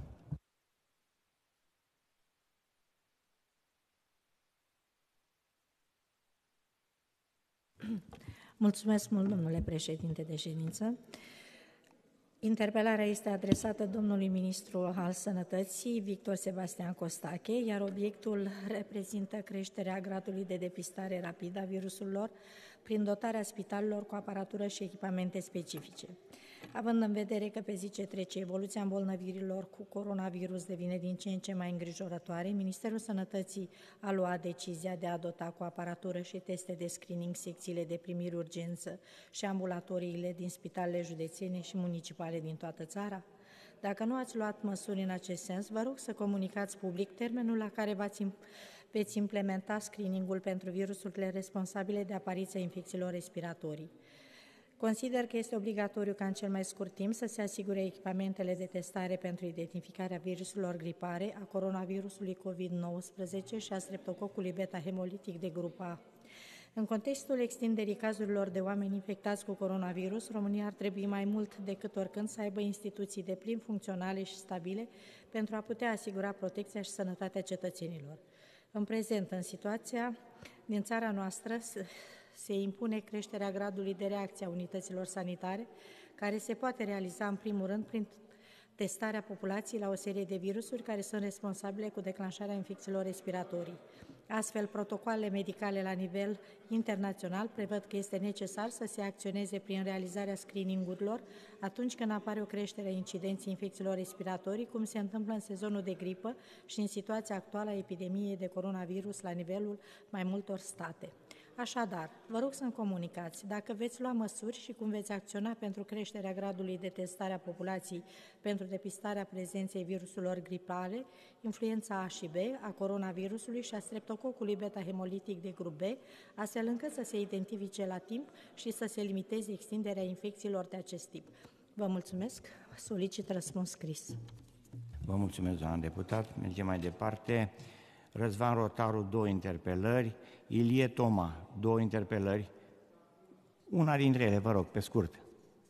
Mulțumesc mult, domnule președinte de ședință. Interpelarea este adresată domnului ministru al Sănătății, Victor Sebastian Costache, iar obiectul reprezintă creșterea gradului de depistare rapidă a virusurilor prin dotarea spitalelor cu aparatură și echipamente specifice. Având în vedere că pe zi ce trece evoluția îmbolnăvirilor cu coronavirus devine din ce în ce mai îngrijorătoare, Ministerul Sănătății a luat decizia de a dota cu aparatură și teste de screening secțiile de primiri urgență și ambulatoriile din spitalele județene și municipale din toată țara. Dacă nu ați luat măsuri în acest sens, vă rog să comunicați public termenul la care veți implementa screeningul pentru virusurile responsabile de apariția infecțiilor respiratorii. Consider că este obligatoriu ca în cel mai scurt timp să se asigure echipamentele de testare pentru identificarea virusurilor gripare, a coronavirusului COVID-19 și a streptococului beta-hemolitic de grup A. În contextul extinderii cazurilor de oameni infectați cu coronavirus, România ar trebui mai mult decât oricând să aibă instituții deplin funcționale și stabile pentru a putea asigura protecția și sănătatea cetățenilor. În prezent, în situația din țara noastră, se impune creșterea gradului de reacție a unităților sanitare, care se poate realiza în primul rând prin testarea populației la o serie de virusuri care sunt responsabile cu declanșarea infecțiilor respiratorii. Astfel, protocoalele medicale la nivel internațional prevăd că este necesar să se acționeze prin realizarea screening-urilor atunci când apare o creștere a incidenței infecțiilor respiratorii, cum se întâmplă în sezonul de gripă și în situația actuală a epidemiei de coronavirus la nivelul mai multor state. Așadar, vă rog să-mi comunicați dacă veți lua măsuri și cum veți acționa pentru creșterea gradului de testare a populației pentru depistarea prezenței virusurilor gripale, influența A și B, a coronavirusului și a streptococului beta-hemolitic de grup B, astfel încât să se identifice la timp și să se limiteze extinderea infecțiilor de acest tip. Vă mulțumesc. Solicit răspuns scris. Vă mulțumesc, doamna deputat. Mergem mai departe. Răzvan Rotaru, 2 interpelări. Ilie Toma, 2 interpelări. Una dintre ele, vă rog, pe scurt.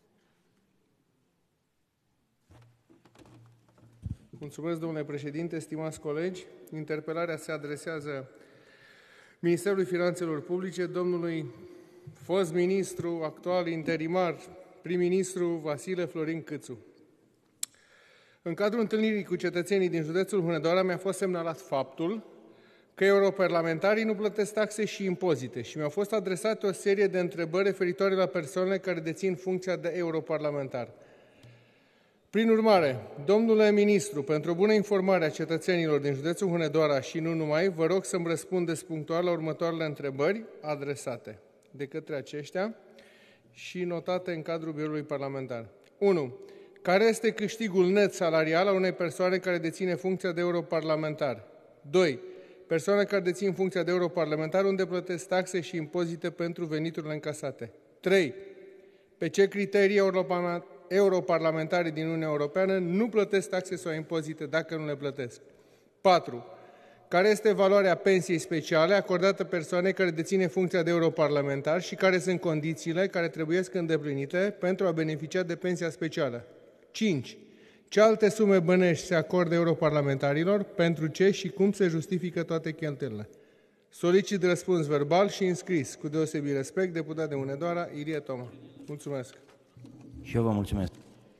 Mulțumesc, domnule președinte, stimați colegi. Interpelarea se adresează Ministerului Finanțelor Publice, domnului fost ministru, actual interimar, prim-ministru Vasile Florin Câțu. În cadrul întâlnirii cu cetățenii din județul Hunedoara mi-a fost semnalat faptul că europarlamentarii nu plătesc taxe și impozite și mi-au fost adresate o serie de întrebări referitoare la persoanele care dețin funcția de europarlamentar. Prin urmare, domnule ministru, pentru o bună informare a cetățenilor din județul Hunedoara și nu numai, vă rog să-mi răspundeți punctual la următoarele întrebări adresate de către aceștia și notate în cadrul biroului parlamentar. 1. Care este câștigul net salarial al unei persoane care deține funcția de europarlamentar? 2. Persoane care dețin funcția de europarlamentar unde plătesc taxe și impozite pentru veniturile încasate. 3. Pe ce criterii europarlamentarii din Uniunea Europeană nu plătesc taxe sau impozite dacă nu le plătesc? 4. Care este valoarea pensiei speciale acordată persoanei care deține funcția de europarlamentar și care sunt condițiile care trebuiesc îndeplinite pentru a beneficia de pensia specială? 5. Ce alte sume bănești se acordă europarlamentarilor, pentru ce și cum se justifică toate cheltuielile? Solicit răspuns verbal și înscris. Cu deosebit respect, deputat de Hunedoara, Ilie Toma. Mulțumesc. Și eu vă mulțumesc.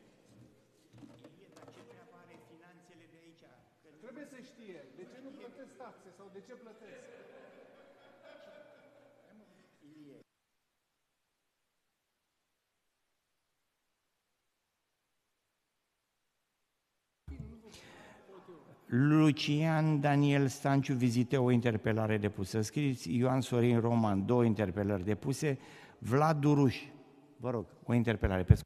Trebuie să știe de ce nu plătesc taxe sau de ce plătesc. Lucian Daniel Stanciu Vizite, o interpelare depusă. Scrieți Ioan Sorin Roman, 2 interpelări depuse. Vlad Duruș, vă rog, o interpelare pe scurt.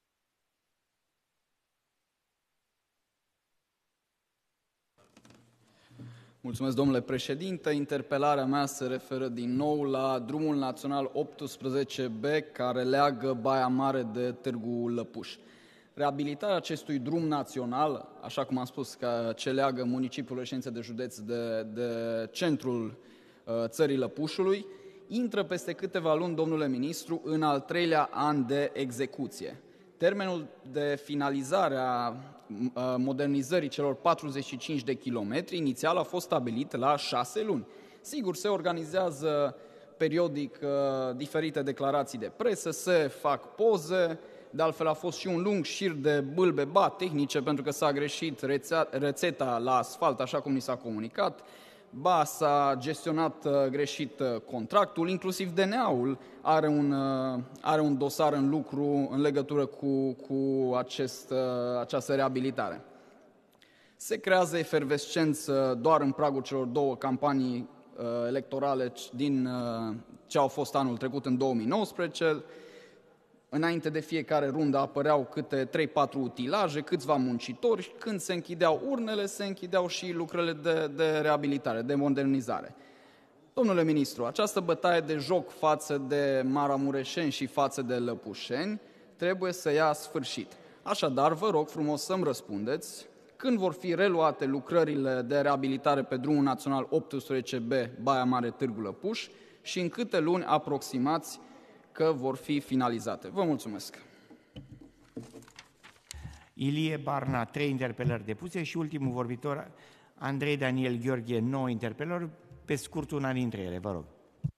Mulțumesc, domnule președinte. Interpelarea mea se referă din nou la drumul național 18B, care leagă Baia Mare de Târgu Lăpuș. Reabilitarea acestui drum național, așa cum am spus, ce leagă municipiul Reședință de Județ de centrul țării Lăpușului, intră peste câteva luni, domnule ministru, în al 3-lea an de execuție. Termenul de finalizare a modernizării celor 45 de kilometri inițial a fost stabilit la 6 luni. Sigur, se organizează periodic diferite declarații de presă, se fac poze, de altfel a fost și un lung șir de bâlbe tehnice pentru că s-a greșit rețeta la asfalt, așa cum ni s-a comunicat, s-a gestionat greșit contractul, inclusiv DNA-ul are un dosar în lucru în legătură cu această reabilitare. Se creează efervescență doar în pragul celor 2 campanii electorale din ce au fost anul trecut în 2019. Înainte de fiecare rundă apăreau câte 3-4 utilaje, câțiva muncitori. Când se închideau urnele, se închideau și lucrările de reabilitare, de modernizare. Domnule ministru, această bătaie de joc față de maramureșeni și față de lăpușeni trebuie să ia sfârșit. Așadar, vă rog frumos să-mi răspundeți când vor fi reluate lucrările de reabilitare pe drumul național 18B Baia Mare Târgu Lăpuș și în câte luni aproximați că vor fi finalizate. Vă mulțumesc. Ilie Barna, 3 interpelări depuse și ultimul vorbitor, Andrei Daniel Gheorghe, 9 interpelări, pe scurt una dintre ele, vă rog.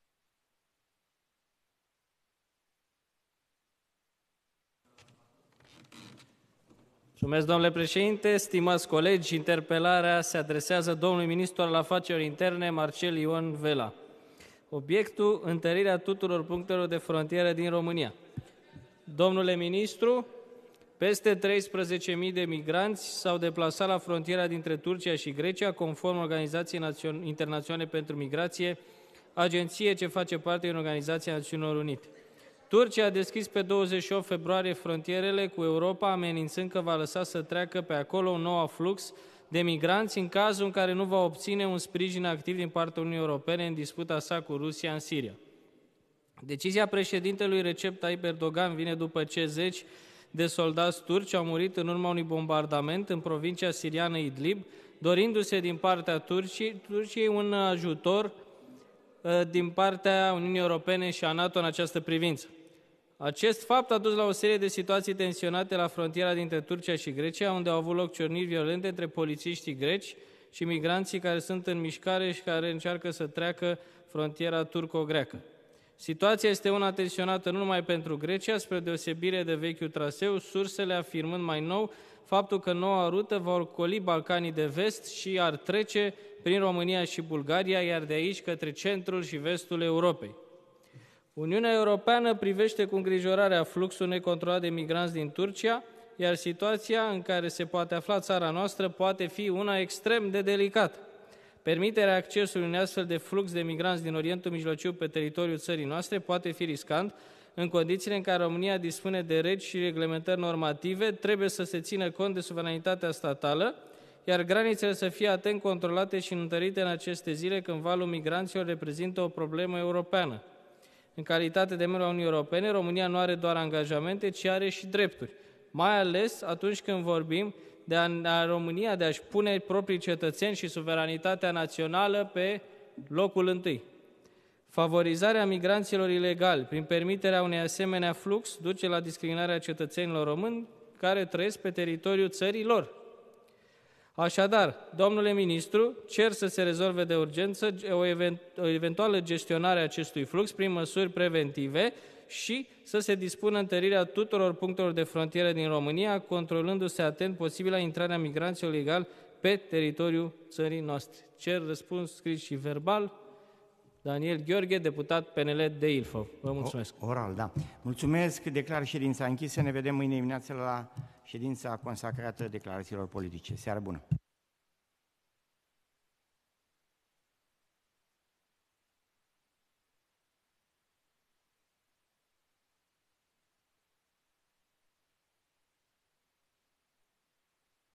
Mulțumesc, domnule președinte, stimați colegi, interpelarea se adresează domnului ministru al afacerilor interne, Marcel Ion Vela. Obiectul, întărirea tuturor punctelor de frontieră din România. Domnule ministru, peste 13.000 de migranți s-au deplasat la frontiera dintre Turcia și Grecia, conform Organizației Internaționale pentru Migrație, agenție ce face parte din Organizația Națiunilor Unite. Turcia a deschis pe 28 februarie frontierele cu Europa, amenințând că va lăsa să treacă pe acolo un nou aflux de migranți în cazul în care nu va obține un sprijin activ din partea Uniunii Europene în disputa sa cu Rusia în Siria. Decizia președintelui Recep Tayyip Erdogan vine după ce zeci de soldați turci au murit în urma unui bombardament în provincia siriană Idlib, dorindu-se din partea Turciei un ajutor din partea Uniunii Europene și a NATO în această privință. Acest fapt a dus la o serie de situații tensionate la frontiera dintre Turcia și Grecia, unde au avut loc ciorniri violente între polițiștii greci și migranții care sunt în mișcare și care încearcă să treacă frontiera turco-greacă. Situația este una tensionată nu numai pentru Grecia, spre deosebire de vechiul traseu, sursele afirmând mai nou faptul că noua rută va ocoli Balcanii de Vest și ar trece prin România și Bulgaria, iar de aici către centrul și vestul Europei. Uniunea Europeană privește cu îngrijorare fluxul necontrolat de migranți din Turcia, iar situația în care se poate afla țara noastră poate fi una extrem de delicată. Permiterea accesului unui astfel de flux de migranți din Orientul Mijlociu pe teritoriul țării noastre poate fi riscant, în condițiile în care România dispune de regi și reglementări normative, trebuie să se țină cont de suveranitatea statală, iar granițele să fie atent controlate și întărite în aceste zile când valul migranților reprezintă o problemă europeană. În calitate de membru a Uniunii Europene, România nu are doar angajamente, ci are și drepturi, mai ales atunci când vorbim de a România de a-și pune proprii cetățeni și suveranitatea națională pe locul întâi. Favorizarea migranților ilegali prin permiterea unei asemenea flux duce la discriminarea cetățenilor români care trăiesc pe teritoriul țării lor. Așadar, domnule ministru, cer să se rezolve de urgență o eventuală gestionare a acestui flux prin măsuri preventive și să se dispună întărirea tuturor punctelor de frontieră din România, controlându-se atent posibilă intrarea migranților ilegali pe teritoriul țării noastre. Cer răspuns scris și verbal. Daniel Gheorghe, deputat PNL de Ilfov. Vă mulțumesc. Oral, da. Mulțumesc, declar ședința închisă. Ne vedem mâine dimineață la ședința consacrată declarațiilor politice. Seară bună!